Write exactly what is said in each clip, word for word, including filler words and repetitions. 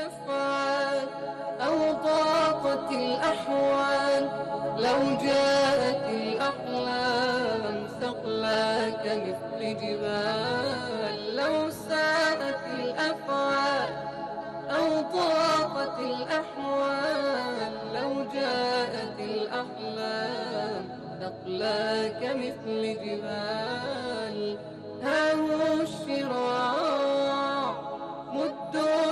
الأفعال أو ضاقت الأحوال، لو جاءت الأحلام ثقلا كمثل جبال. لو ساءت الأفعال أو ضاقت الأحوال، لو جاءت الأحلام ثقلا كمثل جبال. ها هو الشراع مدوا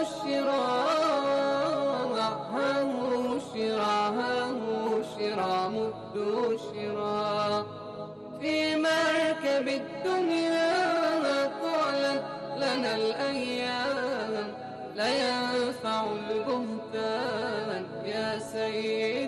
الشراع، ها هو الشراع، ها هو الشراع مدوا الشراع. في مركب الدنيا طالت لنا الأيام، لا ينفع البهتان يا سيد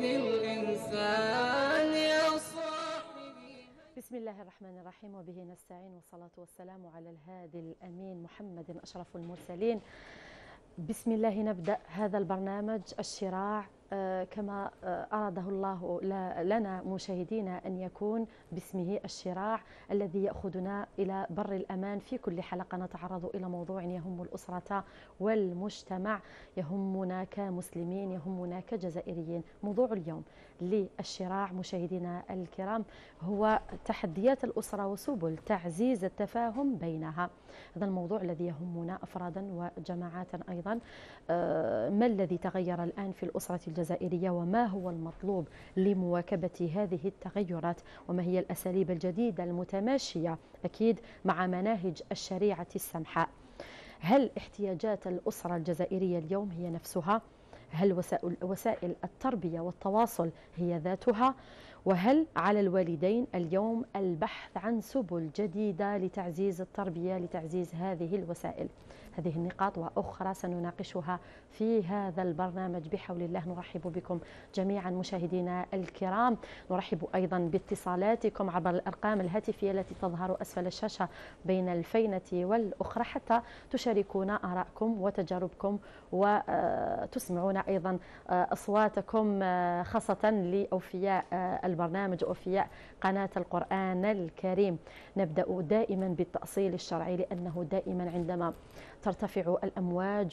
الإنسان يا صاحبي. بسم الله الرحمن الرحيم، وبه نستعين، والصلاة والسلام على الهادي الأمين محمد أشرف المرسلين. بسم الله نبدأ هذا البرنامج الشراع كما أراده الله لنا مشاهدينا أن يكون باسمه الشراع الذي يأخذنا إلى بر الأمان. في كل حلقة نتعرض إلى موضوع يهم الأسرة والمجتمع، يهمنا كمسلمين، يهمنا كجزائريين. موضوع اليوم للشراع مشاهدينا الكرام هو تحديات الأسرة وسبل تعزيز التفاهم بينها. هذا الموضوع الذي يهمنا أفرادا وجماعات أيضا. ما الذي تغير الآن في الأسرة الجزائرية، وما هو المطلوب لمواكبة هذه التغيرات، وما هي الأساليب الجديدة المتماشية أكيد مع مناهج الشريعة السمحاء؟ هل احتياجات الأسرة الجزائرية اليوم هي نفسها؟ هل وسائل, وسائل التربية والتواصل هي ذاتها؟ وهل على الوالدين اليوم البحث عن سبل جديدة لتعزيز التربية، لتعزيز هذه الوسائل؟ هذه النقاط وأخرى سنناقشها في هذا البرنامج بحول الله. نرحب بكم جميعا مشاهدينا الكرام، نرحب أيضا باتصالاتكم عبر الأرقام الهاتفية التي تظهر أسفل الشاشة بين الفينة والأخرى، حتى تشاركونا آراءكم وتجاربكم وتسمعون أيضا أصواتكم، خاصة لأوفياء البرنامج، أوفياء قناة القرآن الكريم. نبدأ دائما بالتأصيل الشرعي، لأنه دائما عندما ترتفع الأمواج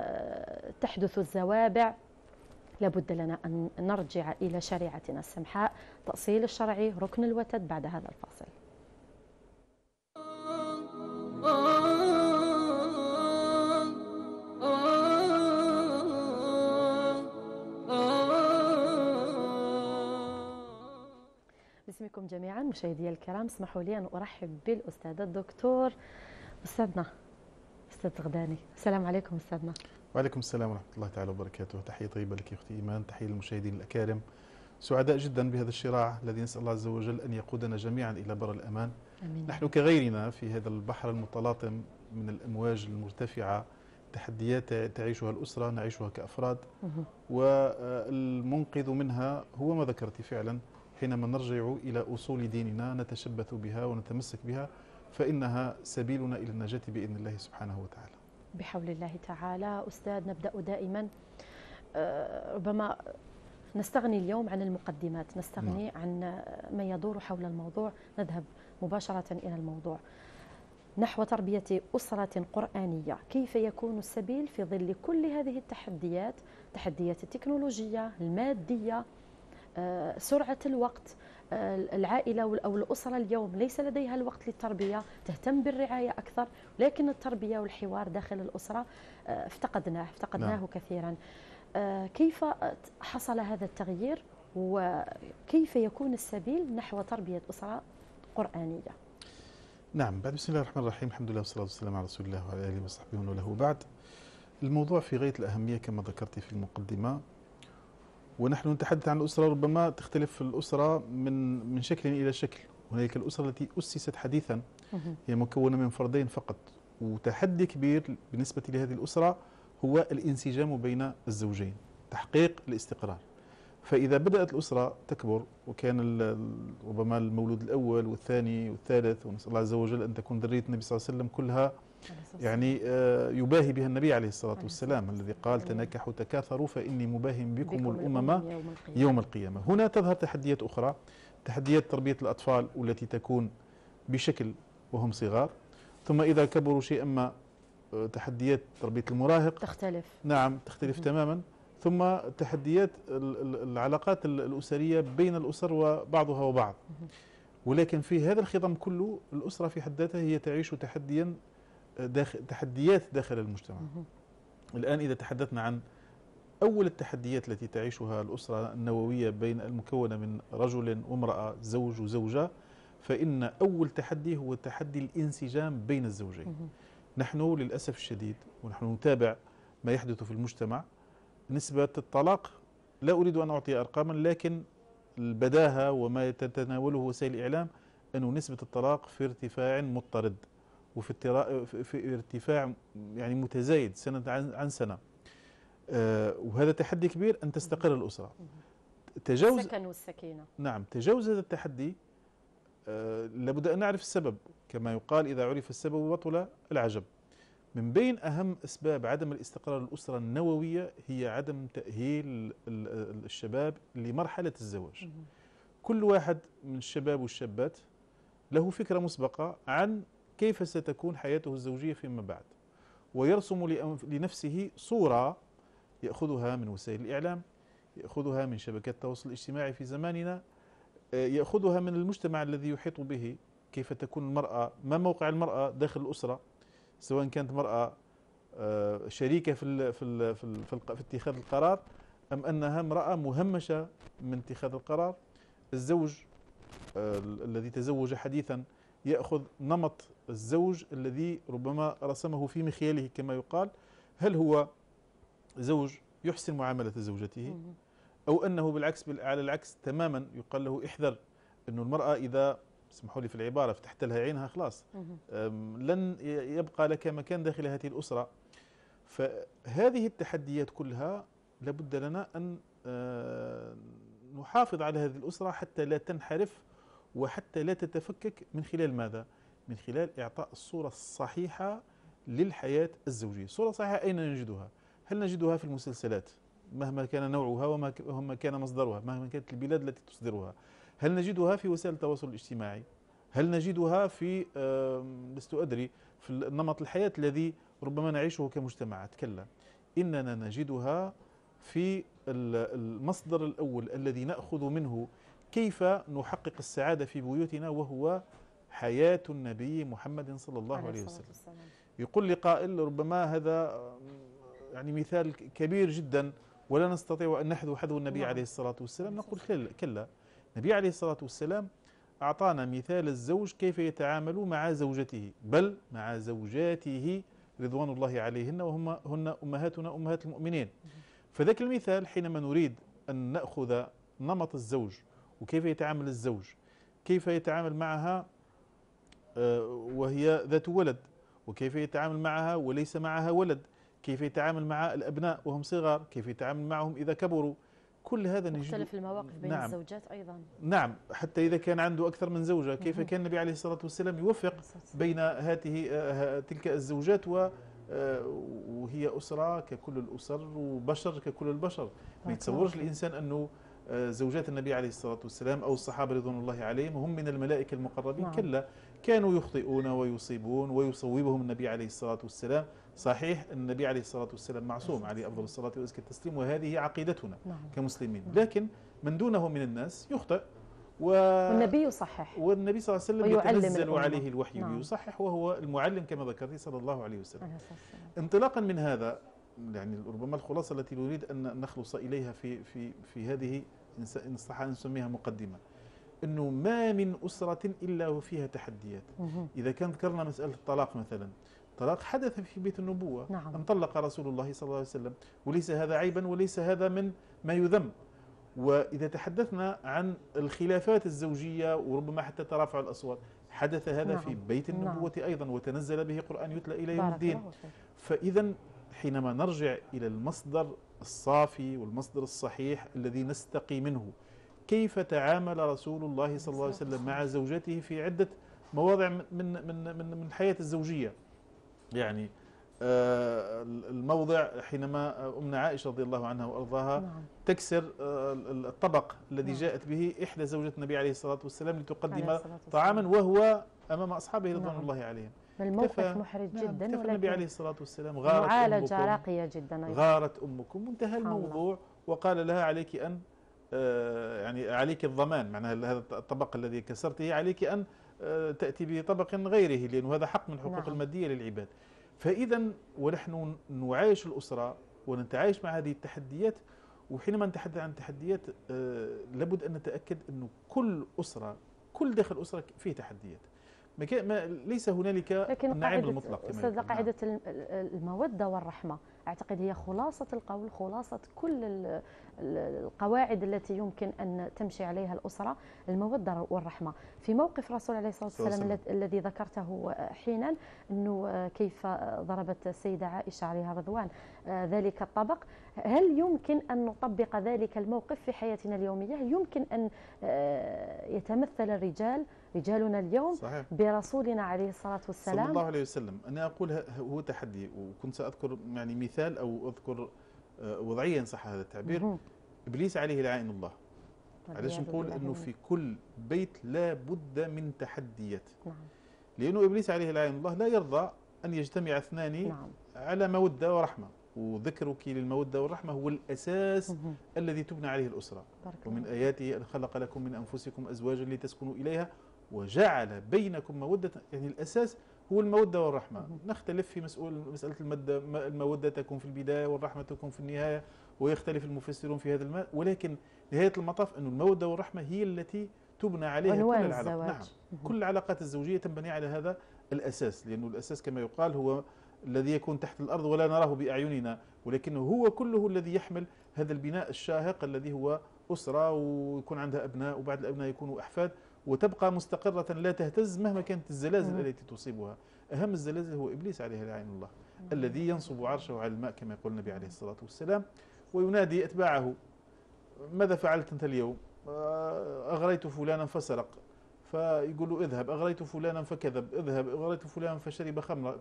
وتحدث الزوابع لابد لنا أن نرجع إلى شريعتنا السمحاء. تأصيل الشرعي ركن الوتد بعد هذا الفاصل. باسمكم جميعا مشاهدي الكرام، اسمحوا لي أن أرحب بالأستاذ الدكتور أستاذنا أستاذ غداني. السلام عليكم أستاذنا. وعليكم السلام ورحمة الله تعالى وبركاته. تحية طيبة لك أختي إيمان، تحية للمشاهدين الأكارم. سعداء جدا بهذا الشراع الذي نسأل الله عز وجل أن يقودنا جميعا إلى بر الأمان. أمين. نحن كغيرنا في هذا البحر المتلاطم من الأمواج المرتفعة، تحديات تعيشها الأسرة نعيشها كأفراد، والمنقذ منها هو ما ذكرت فعلا. حينما نرجع إلى أصول ديننا نتشبث بها ونتمسك بها، فإنها سبيلنا إلى النجاة بإذن الله سبحانه وتعالى. بحول الله تعالى. أستاذ، نبدأ دائما، ربما نستغني اليوم عن المقدمات، نستغني م. عن ما يدور حول الموضوع، نذهب مباشرة إلى الموضوع نحو تربية أسرة قرآنية. كيف يكون السبيل في ظل كل هذه التحديات، تحديات التكنولوجيا، المادية، سرعة الوقت؟ العائلة أو الأسرة اليوم ليس لديها الوقت للتربية، تهتم بالرعاية أكثر، لكن التربية والحوار داخل الأسرة افتقدناه افتقدناه نعم. كثيرا. كيف حصل هذا التغيير، وكيف يكون السبيل نحو تربية أسرة قرآنية؟ نعم، بعد بسم الله الرحمن الرحيم، الحمد لله والصلاة والسلام على رسول الله وعلى آله وصحبه ومن والاه. بعد، الموضوع في غاية الأهمية كما ذكرت في المقدمة. ونحن نتحدث عن الأسرة، ربما تختلف الأسرة من من شكل إلى شكل. هناك الأسرة التي أسست حديثا هي مكونة من فردين فقط، وتحدي كبير بالنسبة لهذه الأسرة هو الانسجام بين الزوجين، تحقيق الاستقرار. فإذا بدأت الأسرة تكبر وكان ربما المولود الأول والثاني والثالث، ونسأل الله عز وجل أن تكون ذرية النبي صلى الله عليه وسلم كلها يعني يباهي بها النبي عليه الصلاة والسلام الذي قال تناكحوا تكاثروا فإني مباهم بكم الأمم يوم القيامة. هنا تظهر تحديات أخرى، تحديات تربية الأطفال والتي تكون بشكل وهم صغار، ثم إذا كبروا شيئا ما تحديات تربية المراهق تختلف. نعم تختلف تماما. ثم تحديات العلاقات الأسرية بين الأسر وبعضها وبعض. ولكن في هذا الخضم كله الأسرة في حد ذاتها هي تعيش تحديا داخل تحديات داخل المجتمع. الآن إذا تحدثنا عن أول التحديات التي تعيشها الأسرة النووية بين المكونة من رجل وامرأة زوج وزوجة، فإن أول تحدي هو تحدي الانسجام بين الزوجين. نحن للأسف الشديد ونحن نتابع ما يحدث في المجتمع، نسبة الطلاق لا أريد أن أعطي أرقاما، لكن البداهة وما تتناوله وسائل الإعلام أن نسبة الطلاق في ارتفاع مضطرد، وفي في ارتفاع يعني متزايد سنة عن سنة. آه وهذا تحدي كبير أن تستقر الأسرة. تجاوز السكن والسكينة. نعم تجاوز هذا التحدي آه لابد أن نعرف السبب، كما يقال إذا عرف السبب بطل العجب. من بين أهم أسباب عدم الاستقرار الأسرة النووية هي عدم تأهيل الشباب لمرحلة الزواج. كل واحد من الشباب والشابات له فكرة مسبقة عن كيف ستكون حياته الزوجية فيما بعد، ويرسم لنفسه صورة يأخذها من وسائل الإعلام، يأخذها من شبكات التواصل الاجتماعي في زماننا، يأخذها من المجتمع الذي يحيط به. كيف تكون المرأة، ما موقع المرأة داخل الأسرة، سواء كانت مرأة شريكة في في في في اتخاذ القرار، أم أنها امرأة مهمشة من اتخاذ القرار. الزوج الذي تزوج حديثا يأخذ نمط الزوج الذي ربما رسمه في مخيله كما يقال. هل هو زوج يحسن معاملة زوجته، أو أنه بالعكس على العكس تماما يقال له احذر، أنه المرأة إذا اسمحوا لي في العبارة فتحت لها عينها خلاص لن يبقى لك مكان داخل هذه الأسرة. فهذه التحديات كلها لابد لنا أن نحافظ على هذه الأسرة حتى لا تنحرف وحتى لا تتفكك. من خلال ماذا؟ من خلال إعطاء الصورة الصحيحة للحياة الزوجية. صورة صحيحة أين نجدها؟ هل نجدها في المسلسلات مهما كان نوعها ومهما كان مصدرها، مهما كانت البلاد التي تصدرها؟ هل نجدها في وسائل التواصل الاجتماعي؟ هل نجدها في لست أدري في نمط الحياة الذي ربما نعيشه كمجتمعات؟ كلا، إننا نجدها في المصدر الأول الذي نأخذ منه كيف نحقق السعادة في بيوتنا، وهو حياة النبي محمد صلى الله عليه وسلم. يقول لي قائل ربما هذا يعني مثال كبير جدا ولا نستطيع أن نحذو حذو النبي عليه الصلاة والسلام. نقول كلا، النبي عليه الصلاة والسلام أعطانا مثال الزوج كيف يتعامل مع زوجته، بل مع زوجاته رضوان الله عليهن، وهم هن أمهاتنا أمهات المؤمنين. فذاك المثال حينما نريد أن نأخذ نمط الزوج وكيف يتعامل الزوج، كيف يتعامل معها وهي ذات ولد، وكيف يتعامل معها وليس معها ولد، كيف يتعامل مع الأبناء وهم صغار، كيف يتعامل معهم إذا كبروا، كل هذا نجد. مختلف المواقف بين نعم الزوجات أيضا. نعم، حتى إذا كان عنده أكثر من زوجة، كيف كان النبي عليه الصلاة والسلام يوفق بين هذه تلك الزوجات و وهي أسرة ككل الأسر وبشر ككل البشر. ما يتصورش الإنسان أنه زوجات النبي عليه الصلاة والسلام أو الصحابة رضوان الله عليهم هم من الملائكة المقربين. نعم. كلا، كانوا يخطئون ويصيبون ويصوبهم النبي عليه الصلاة والسلام. صحيح النبي عليه الصلاة والسلام معصوم عليه أفضل الصلاة وأزكى التسليم، وهذه عقيدتنا نعم. كمسلمين. لكن من دونه من الناس يخطئ و... والنبي يصحح، والنبي صلى الله عليه وسلم يتنزل عليه الوحي نعم. ويصحح، وهو المعلم كما ذكرت صلى الله عليه وسلم. انطلاقا من هذا، يعني ربما الخلاصة التي نريد أن نخلص إليها في في في هذه إن صح أن نسميها مقدمة، أنه ما من أسرة إلا وفيها تحديات. إذا كان ذكرنا مسألة الطلاق مثلا، الطلاق حدث في بيت النبوة نعم. أن طلق رسول الله صلى الله عليه وسلم، وليس هذا عيبا وليس هذا من ما يذم. وإذا تحدثنا عن الخلافات الزوجية وربما حتى ترافع الأصوات، حدث هذا نعم. في بيت النبوة نعم. أيضا، وتنزل به قرآن يتلى إلى يوم الدين. فإذا حينما نرجع إلى المصدر الصافي والمصدر الصحيح الذي نستقي منه، كيف تعامل رسول الله صلى الله عليه وسلم مع زوجته في عدة مواضع من من من من الحياة الزوجية. يعني الموضع حينما أمنا عائشة رضي الله عنها وأرضاها نعم. تكسر الطبق الذي نعم. جاءت به إحدى زوجات النبي عليه الصلاة والسلام لتقدم طعاما وهو أمام أصحابه رضوان نعم. الله عليهم. الموقف محرج نعم جدا، ولكن النبي عليه الصلاة والسلام غارت معالجة أمكم راقية جدا أيضا. غارت أمكم وانتهى الموضوع، وقال لها عليك أن آه يعني عليك الضمان، معناها هذا الطبق الذي كسرته عليك أن آه تأتي بطبق غيره، لأنه هذا حق من الحقوق نعم. المادية للعباد. فإذا ونحن نعايش الأسرة ونتعايش مع هذه التحديات، وحينما نتحدث عن التحديات آه لابد أن نتأكد أنه كل أسرة كل داخل أسرة فيه تحديات، ما ليس هنالك النعيم المطلق. أستاذ قاعدة المودة والرحمة أعتقد هي خلاصة القول، خلاصة كل القواعد التي يمكن أن تمشي عليها الأسرة، المودة والرحمة. في موقف الرسول عليه الصلاة والسلام الذي ذكرته حينا، أنه كيف ضربت السيدة عائشة عليها رضوان ذلك الطبق، هل يمكن أن نطبق ذلك الموقف في حياتنا اليومية؟ هل يمكن أن يتمثل الرجال رجالنا اليوم صحيح. برسولنا عليه الصلاة والسلام صلى الله عليه وسلم؟ أنا أقول هو تحدي، وكنت سأذكر يعني مثال أو أذكر وضعيا صح هذا التعبير. مم. إبليس عليه لعائن الله. علاش نقول أنه في كل بيت لا بد من تحديات؟ نعم. لأنه إبليس عليه لعائن الله لا يرضى أن يجتمع اثنان نعم. على مودة ورحمة، وذكرك للمودة والرحمة هو الأساس مم. الذي تبنى عليه الأسرة. ومن آياته أن خلق لكم من أنفسكم أزواجا لتسكنوا إليها وجعل بينكم مودة، يعني الأساس هو المودة والرحمة. مم. نختلف في مسؤول مسألة المودة، المودة تكون في البداية والرحمة تكون في النهاية، ويختلف المفسرون في هذا الماء، ولكن نهاية المطاف أن المودة والرحمة هي التي تبنى عليها كل العلاقات. نعم. مم. كل العلاقات الزوجية تنبني على هذا الأساس، لأنه الأساس كما يقال هو الذي يكون تحت الأرض ولا نراه بأعيننا، ولكنه هو كله الذي يحمل هذا البناء الشاهق الذي هو أسرة، ويكون عندها أبناء، وبعد الأبناء يكونوا أحفاد، وتبقى مستقرة لا تهتز مهما كانت الزلازل مم. التي تصيبها. أهم الزلازل هو إبليس عليه لعين الله مم. الذي ينصب عرشه على الماء كما يقول النبي عليه الصلاة والسلام، وينادي أتباعه: ماذا فعلت أنت اليوم؟ أغريت فلانا فسرق، فيقول له اذهب. أغريت فلانا فكذب، اذهب. أغريت فلانا فشرب خمرا.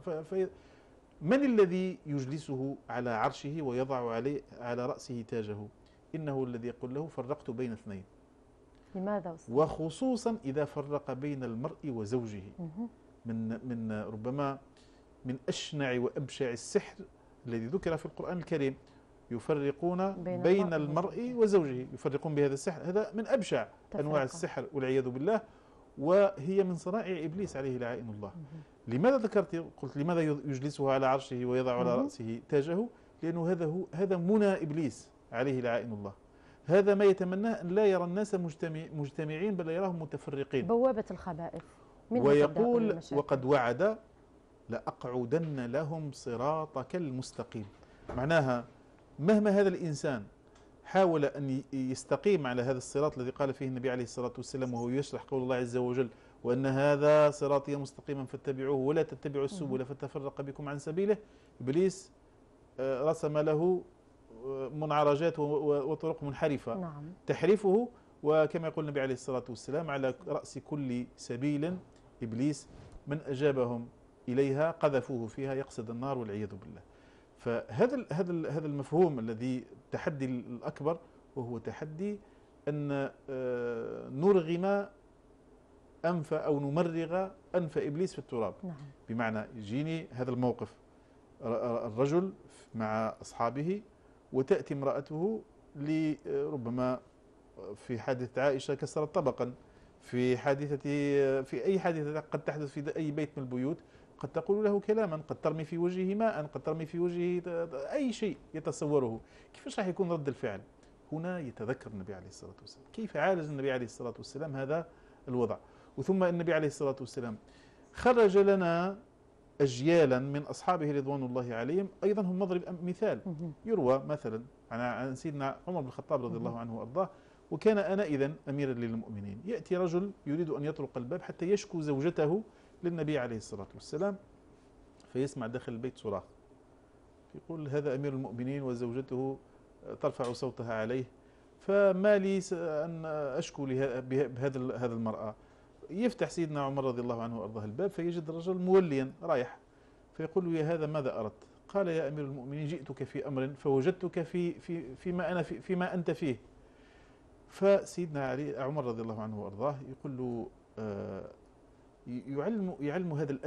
من الذي يجلسه على عرشه ويضع عليه على رأسه تاجه؟ إنه الذي يقول له: فرقت بين اثنين. لماذا أستاذ؟ وخصوصا إذا فرق بين المرء وزوجه. من من ربما من أشنع وأبشع السحر الذي ذكر في القرآن الكريم، يفرقون بين, بين المرء وزوجه، يفرقون بهذا السحر. هذا من أبشع تفرق. أنواع السحر والعياذ بالله، وهي من صنائع إبليس عليه لعائن الله. مه. لماذا ذكرت قلت لماذا يجلسه على عرشه ويضع على رأسه تاجه؟ لأنه هذا هو هذا منى إبليس عليه لعائن الله. هذا ما يتمناه أن لا يرى الناس مجتمع مجتمعين بل يراهم متفرقين. بوابة الخبائث. ويقول: وقد وعد لأقعدن لهم صراطك المستقيم. معناها مهما هذا الإنسان حاول أن يستقيم على هذا الصراط الذي قال فيه النبي عليه الصلاة والسلام وهو يشرح قول الله عز وجل: وأن هذا صراطي مستقيما فاتبعوه ولا تتبعوا السبل فتفرق بكم عن سبيله. إبليس رسم له منعرجات وطرق منحرفة نعم. تحرفه، وكما يقول النبي عليه الصلاة والسلام: على رأس كل سبيل إبليس من أجابهم إليها قذفوه فيها يقصد النار والعياذ بالله. فهذا هذا هذا المفهوم الذي التحدي الأكبر، وهو تحدي أن نرغم أنف أو نمرغ أنف إبليس في التراب. نعم. بمعنى يجيني هذا الموقف، الرجل مع أصحابه وتأتي امرأته لربما في حادثة عائشة كسرت طبقا، في حادثة في أي حادثة قد تحدث في أي بيت من البيوت، قد تقول له كلاما، قد ترمي في وجهه ماء، قد ترمي في وجهه أي شيء يتصوره. كيفاش راح يكون رد الفعل؟ هنا يتذكر النبي عليه الصلاة والسلام كيف عالج النبي عليه الصلاة والسلام هذا الوضع. وثم النبي عليه الصلاة والسلام خرج لنا أجيالا من أصحابه رضوان الله عليهم أيضا هم مضرب مثال. يروى مثلا عن سيدنا عمر بن الخطاب رضي الله عنه وأرضاه، وكان آنئذ أميرا للمؤمنين. يأتي رجل يريد أن يطرق الباب حتى يشكو زوجته للنبي عليه الصلاة والسلام، فيسمع داخل البيت صراخ، يقول: هذا أمير المؤمنين وزوجته ترفع صوتها عليه، فما لي أن أشكو بهذا هذا المرأة. يفتح سيدنا عمر رضي الله عنه وأرضاه الباب، فيجد الرجل موليا رايح، فيقول له: يا هذا ماذا أردت؟ قال: يا أمير المؤمنين جئتك في أمر فوجدتك في في فيما أنا في فيما أنت فيه. فسيدنا علي عمر رضي الله عنه وأرضاه يقول له آه يعلم يعلم هذا الأدب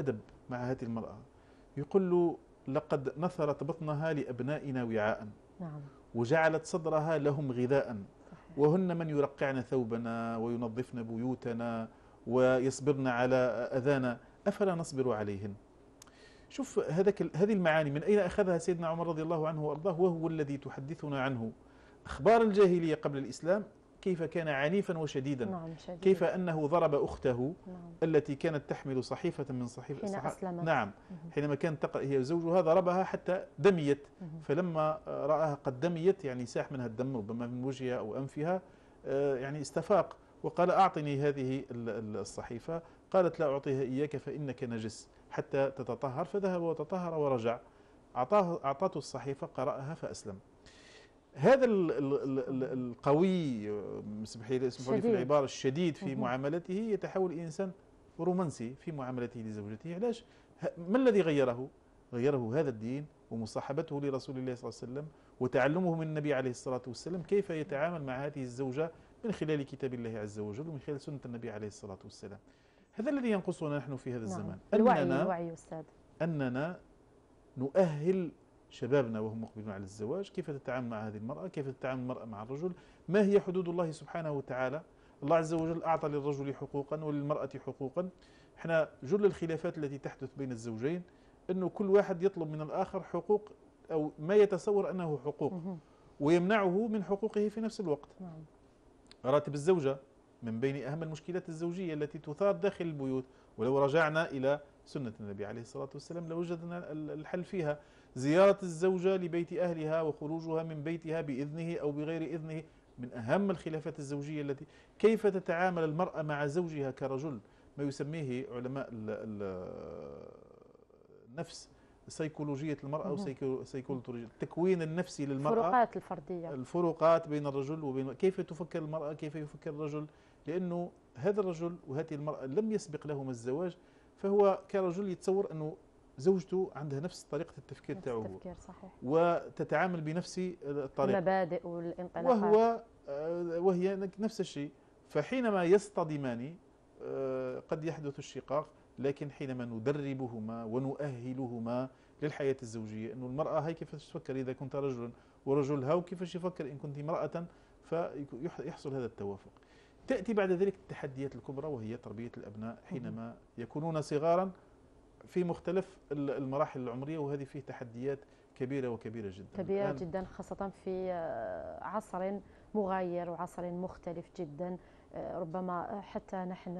مع هذه المرأة، يقول له لقد نثرت بطنها لأبنائنا وعاء، نعم، وجعلت صدرها لهم غذاء، وهن من يرقعن ثوبنا وينظفن بيوتنا ويصبرن على أذانا، أفلا نصبر عليهن. شوف هذاك هذه المعاني من أين أخذها سيدنا عمر رضي الله عنه وأرضاه، وهو الذي تحدثنا عنه أخبار الجاهلية قبل الإسلام، كيف كان عنيفا وشديدا. نعم، شديد. كيف أنه ضرب أخته نعم. التي كانت تحمل صحيفة من صحيفة حين صح... أسلمت. نعم، حينما كانت تقرأ هي زوجها ضربها حتى دميت، فلما رآها قد دميت يعني ساح منها الدم ربما من وجهها أو أنفها، يعني استفاق وقال أعطني هذه الصحيفة. قالت لا أعطيها إياك فإنك نجس حتى تتطهر، فذهب وتطهر ورجع، أعطاه أعطته الصحيفة قرأها فأسلم. هذا ال ال ال القوي اسمح لي في العبارة الشديد في معاملته يتحول إنسان رومانسي في معاملته لزوجته. علاش؟ ما الذي غيره؟ غيره هذا الدين ومصاحبته لرسول الله صلى الله عليه وسلم وتعلمه من النبي عليه الصلاة والسلام كيف يتعامل مع هذه الزوجة من خلال كتاب الله عز وجل ومن خلال سنة النبي عليه الصلاة والسلام. هذا الذي ينقصنا نحن في هذا الزمان. نعم. الوعي أننا, الوعي أستاذ. أننا نؤهل شبابنا وهم مقبلون على الزواج كيف تتعامل مع هذه المرأة، كيف تتعامل المرأة مع الرجل، ما هي حدود الله سبحانه وتعالى. الله عز وجل أعطى للرجل حقوقا وللمرأة حقوقا. احنا جل الخلافات التي تحدث بين الزوجين أنه كل واحد يطلب من الآخر حقوق أو ما يتصور أنه حقوق ويمنعه من حقوقه في نفس الوقت. نعم. راتب الزوجة من بين أهم المشكلات الزوجية التي تثار داخل البيوت، ولو رجعنا إلى سنة النبي عليه الصلاة والسلام لوجدنا الحل فيها. زيارة الزوجة لبيت أهلها وخروجها من بيتها بإذنه أو بغير إذنه من أهم الخلافات الزوجية التي كيف تتعامل المرأة مع زوجها كرجل، ما يسميه علماء النفس سيكولوجية المرأة وسيكولوجية التكوين النفسي للمرأة، الفروقات الفردية، الفروقات بين الرجل وبين كيف تفكر المرأة كيف يفكر الرجل، لأنه هذا الرجل وهذه المرأة لم يسبق لهما الزواج، فهو كرجل يتصور أنه زوجته عندها نفس طريقة التفكير تاعو، التفكير صحيح، وتتعامل بنفس الطريقة، المبادئ والانطلاقات، وهو وهي نفس الشيء. فحينما يصطدمان قد يحدث الشقاق، لكن حينما ندربهما ونؤهلهما للحياة الزوجية، أنه المرأة هي كيف تفكر إذا كنت رجلا، ورجل هاو كيفاش يفكر إن كنت امرأة، فيحصل هذا التوافق. تأتي بعد ذلك التحديات الكبرى وهي تربية الأبناء حينما يكونون صغارا في مختلف المراحل العمرية، وهذه فيه تحديات كبيرة وكبيرة جدا كبيرة جدا، خاصة في عصر مغاير وعصر مختلف جدا. ربما حتى نحن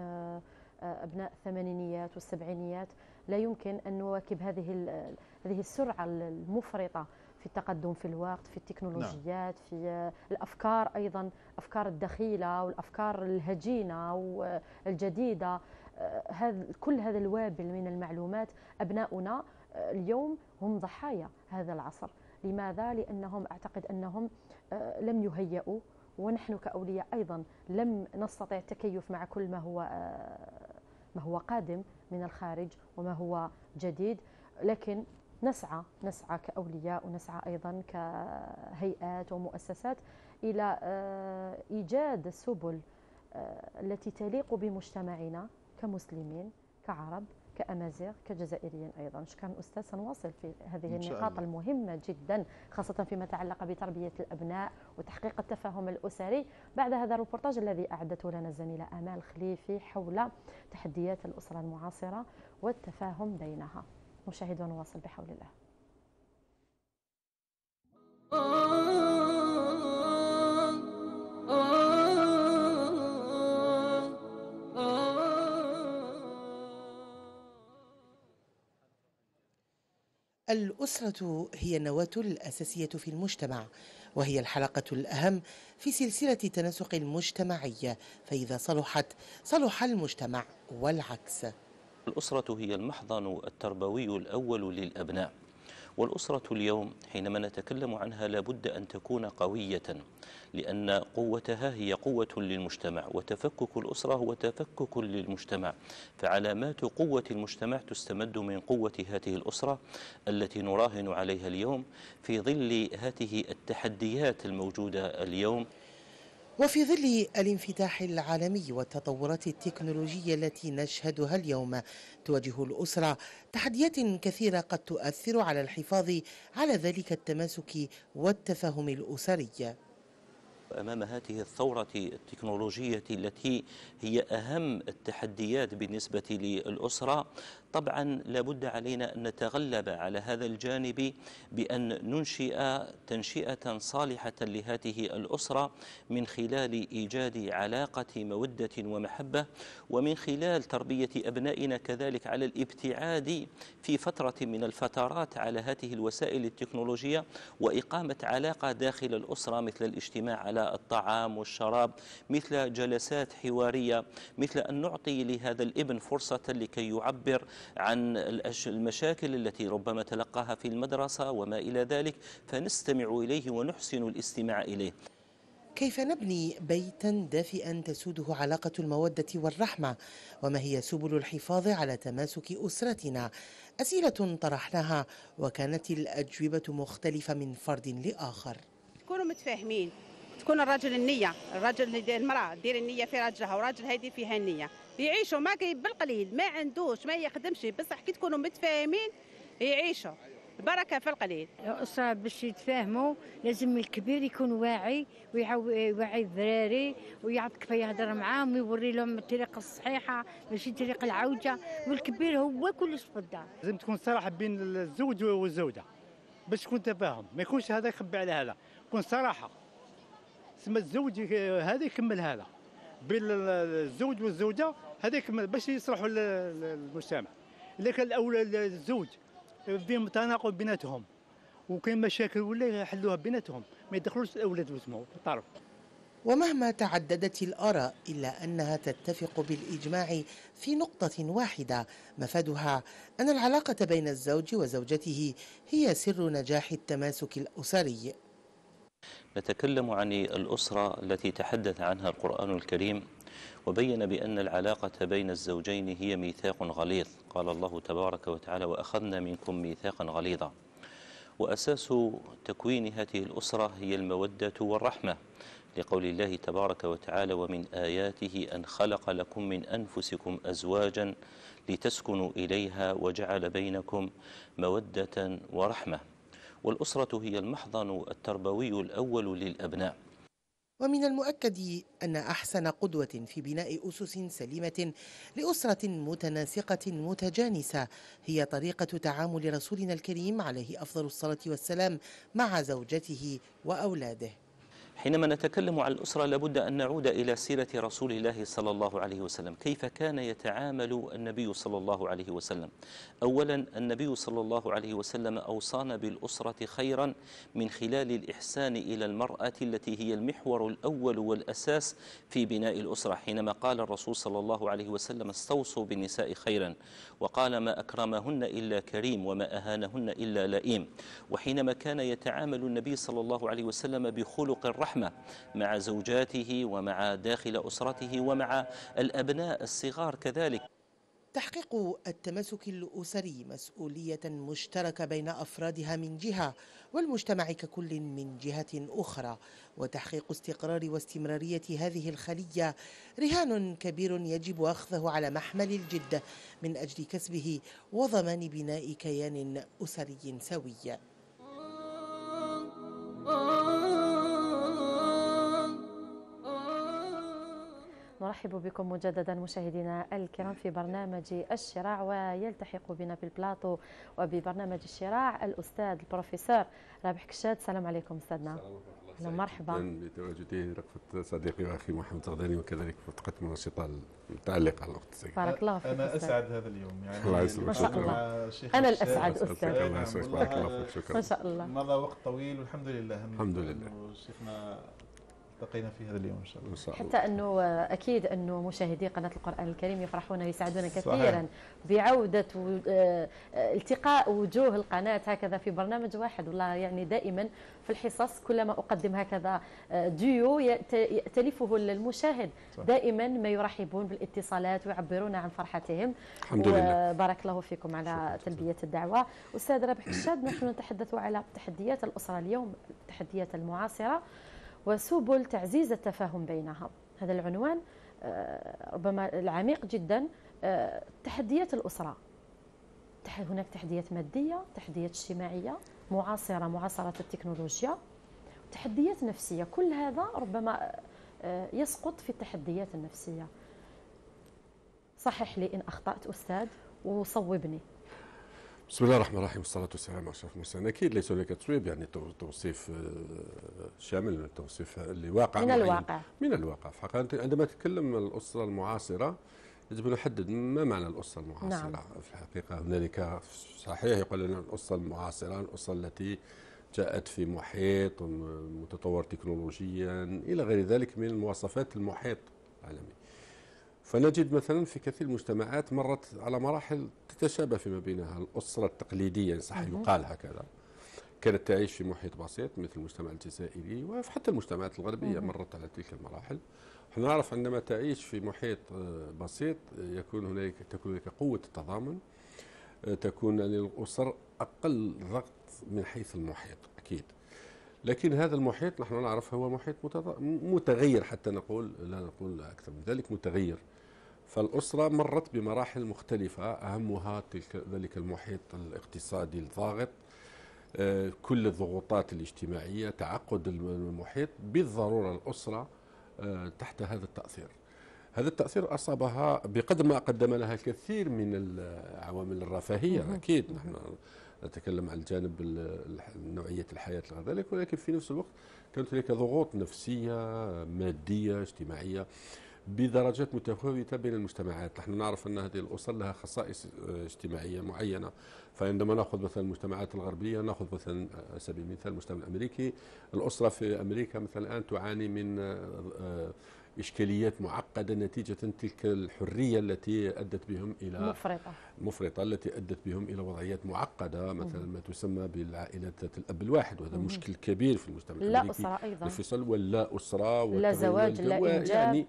أبناء الثمانينيات والسبعينيات لا يمكن أن نواكب هذه هذه السرعة المفرطة في التقدم في الوقت، في التكنولوجيات، في الأفكار أيضا، أفكار الدخيلة والأفكار الهجينة والجديدة. هذا كل هذا الوابل من المعلومات، أبناؤنا اليوم هم ضحايا هذا العصر. لماذا؟ لأنهم أعتقد أنهم لم يهيئوا، ونحن كأولياء أيضا لم نستطع التكيف مع كل ما هو ما هو قادم من الخارج وما هو جديد. لكن نسعى نسعى كأولياء ونسعى أيضا كهيئات ومؤسسات إلى إيجاد سبل التي تليق بمجتمعنا كمسلمين كعرب كأمازيغ كجزائريين أيضا. شكرا أستاذ، سنواصل في هذه النقاط المهمة جدا، خاصة فيما يتعلق بتربية الأبناء وتحقيق التفاهم الأسري بعد هذا الروبورتاج الذي أعدته لنا الزميلة آمال خليفي حول تحديات الأسرة المعاصرة والتفاهم بينها. نشاهد ونواصل بحول الله. الأسرة هي النواة الأساسية في المجتمع، وهي الحلقة الأهم في سلسلة تناسق المجتمعية، فإذا صلحت صلح المجتمع والعكس. الأسرة هي المحضن التربوي الأول للأبناء، والأسرة اليوم حينما نتكلم عنها لابد أن تكون قوية، لأن قوتها هي قوة للمجتمع، وتفكك الأسرة هو تفكك للمجتمع. فعلامات قوة المجتمع تستمد من قوة هذه الأسرة التي نراهن عليها اليوم في ظل هذه التحديات الموجودة اليوم. وفي ظل الانفتاح العالمي والتطورات التكنولوجية التي نشهدها اليوم، تواجه الأسرة تحديات كثيرة قد تؤثر على الحفاظ على ذلك التماسك والتفاهم الأسري. أمام هذه الثورة التكنولوجية التي هي أهم التحديات بالنسبة للأسرة، طبعا لابد علينا أن نتغلب على هذا الجانب بأن ننشئ تنشئة صالحة لهذه الأسرة من خلال إيجاد علاقة مودة ومحبة، ومن خلال تربية أبنائنا كذلك على الابتعاد في فترة من الفترات على هذه الوسائل التكنولوجية، وإقامة علاقة داخل الأسرة مثل الاجتماع على الطعام والشراب، مثل جلسات حوارية، مثل أن نعطي لهذا الابن فرصة لكي يعبر عن المشاكل التي ربما تلقاها في المدرسة وما إلى ذلك، فنستمع إليه ونحسن الاستماع إليه. كيف نبني بيتا دافئا تسوده علاقة المودة والرحمة؟ وما هي سبل الحفاظ على تماسك أسرتنا؟ أسئلة طرحناها وكانت الأجوبة مختلفة من فرد لآخر. تكونوا متفاهمين، تكون الرجل النية، الرجل المرأة دير النية في راجلها وراجل هيدي فيها النية، يعيشوا ما بالقليل، ما عندوش ما يخدمش، بصح كي تكونوا متفاهمين يعيشوا البركة في القليل. الأسرة باش يتفاهموا لازم الكبير يكون واعي ويوعي الذراري ويعرف كيف يهضر معاهم ويوري لهم الطريقة الصحيحة ماشي الطريقة العوجة، والكبير هو كلش في الدار. لازم تكون صراحة بين الزوج والزوجة باش تكون تفاهم، ما يكونش هذا يخبي على هذا، يكون صراحة. سما الزوج هذا يكمل هذا، بين الزوج والزوجة هذا يكمل باش يصلحوا المجتمع. لكن الأولى الزوج فيهم تناقض بيناتهم وكاين مشاكل ولا يحلوها بيناتهم، ما يدخلوش الاولاد واسمهم في الطرف. ومهما تعددت الآراء إلا أنها تتفق بالإجماع في نقطة واحدة مفادها أن العلاقة بين الزوج وزوجته هي سر نجاح التماسك الأسري. نتكلم عن الأسرة التي تحدث عنها القرآن الكريم وبين بأن العلاقة بين الزوجين هي ميثاق غليظ، قال الله تبارك وتعالى: وأخذنا منكم ميثاقا غليظا. وأساس تكوين هذه الأسرة هي المودة والرحمة، لقول الله تبارك وتعالى: ومن آياته أن خلق لكم من أنفسكم أزواجا لتسكنوا إليها وجعل بينكم مودة ورحمة. والأسرة هي المحضن التربوي الأول للأبناء. ومن المؤكد أن أحسن قدوة في بناء أسس سليمة لأسرة متناسقة متجانسة هي طريقة تعامل رسولنا الكريم عليه أفضل الصلاة والسلام مع زوجته وأولاده. حينما نتكلم عن الأسرة لابد أن نعود إلى سيرة رسول الله صلى الله عليه وسلم، كيف كان يتعامل النبي صلى الله عليه وسلم. أولا، النبي صلى الله عليه وسلم أوصانا بالأسرة خيرا من خلال الإحسان إلى المرأة التي هي المحور الأول والأساس في بناء الأسرة، حينما قال الرسول صلى الله عليه وسلم: استوصوا بالنساء خيرا، وقال: ما أكرمهن إلا كريم وما أهانهن إلا لئيم. وحينما كان يتعامل النبي صلى الله عليه وسلم بخلق الرحمة مع زوجاته ومع داخل أسرته ومع الأبناء الصغار كذلك. تحقيق التماسك الأسري مسؤولية مشتركة بين أفرادها من جهة والمجتمع ككل من جهة أخرى، وتحقيق استقرار واستمرارية هذه الخلية رهان كبير يجب أخذه على محمل الجد من أجل كسبه وضمان بناء كيان أسري سوي. نرحب بكم مجددا مشاهدينا الكرام في برنامج الشراع، ويلتحق بنا في البلاطو وببرنامج الشراع الأستاذ البروفيسور رابح كشاد. السلام عليكم أستاذنا. أهلا مرحبا بتواجدي رفقة صديقي وأخي محمد تغداني، وكذلك رفقة المنشطة المتعلقة على الأخت. بارك الله فيك. أنا أسعد هذا اليوم يعني. الله يسلمك. ما شاء الله. أنا الأسعد أستاذ. الله يسعدك. بارك الله فيك. شكرا. ما شاء الله. مضى وقت طويل والحمد لله. الحمد لله. شيخنا التقينا في هذا اليوم إن شاء الله. حتى أنه أكيد أنه مشاهدي قناة القرآن الكريم يفرحون ويسعدون كثيرا صحيح. بعودة التقاء وجوه القناة هكذا في برنامج واحد. والله يعني دائما في الحصص كلما أقدم هكذا ديو يأتلفه المشاهد دائما ما يرحبون بالاتصالات ويعبرون عن فرحتهم. الحمد لله. وبارك الله فيكم على تلبية الدعوة. أستاذ رابح كشاد، نحن نتحدث على تحديات الأسرة اليوم، التحديات المعاصرة، وسبل تعزيز التفاهم بينها. هذا العنوان ربما العميق جدا. تحديات الأسرة، هناك تحديات مادية، تحديات اجتماعية معاصرة، معاصرة التكنولوجيا، تحديات نفسية. كل هذا ربما يسقط في التحديات النفسية. صحح لي إن أخطأت أستاذ وصوبني. بسم الله الرحمن الرحيم، والصلاة والسلام على أشرف المرسلين. أكيد ليس هناك تصويب، يعني توصيف شامل، توصيف لواقع من الواقع من الواقع. فحقيقة عندما نتكلم عن الأسرة المعاصرة يجب أن نحدد ما معنى الأسرة المعاصرة. نعم. في الحقيقة هنالك صحيح يقال لنا الأسرة المعاصرة الأسرة التي جاءت في محيط متطور تكنولوجيا إلى غير ذلك من مواصفات المحيط العالمي. فنجد مثلا في كثير من المجتمعات مرت على مراحل تتشابه فيما بينها. الأسرة التقليدية إن صح يقال هكذا كانت تعيش في محيط بسيط مثل المجتمع الجزائري، وحتى المجتمعات الغربية مرت على تلك المراحل. نحن نعرف عندما تعيش في محيط بسيط يكون هنالك تكون هنالك قوة التضامن، تكون يعني الأسر أقل ضغط من حيث المحيط أكيد. لكن هذا المحيط نحن نعرف هو محيط متغير، حتى نقول لا نقول أكثر من ذلك متغير. فالأسرة مرت بمراحل مختلفة، أهمها تلك ذلك المحيط الاقتصادي الضاغط، كل الضغوطات الاجتماعية، تعقد المحيط، بالضرورة الأسرة تحت هذا التأثير. هذا التأثير أصابها بقدر ما قدم لها الكثير من العوامل الرفاهية. أكيد نحن نتكلم عن الجانب نوعية الحياة غير ذلك، ولكن في نفس الوقت كانت هناك ضغوط نفسية مادية اجتماعية بدرجات متفاوتة بين المجتمعات. نحن نعرف أن هذه الأسر لها خصائص اجتماعية معينة. فعندما نأخذ مثلا المجتمعات الغربية، نأخذ مثلا على سبيل المثال المجتمع الأمريكي، الأسرة في أمريكا مثلا الآن تعاني من إشكاليات معقدة نتيجة تلك الحرية التي أدت بهم إلى مفرطة مفرطة التي أدت بهم إلى وضعيات معقدة، مثلا ما تسمى بالعائلات ذات الأب الواحد، وهذا مشكل كبير في المجتمع الأمريكي. لا أسرة أيضا، الفصل ولا أسرة لا زواج لا إنجاب. يعني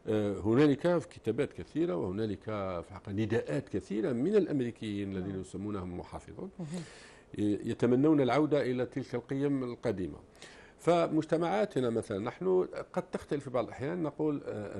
هنالك كتابات كثيرة وهنالك في الحقيقة نداءات كثيرة من الأمريكيين الذين يسمونهم محافظون يتمنون العودة إلى تلك القيم القديمة. فمجتمعاتنا مثلا نحن قد تختلف في بعض الأحيان، نقول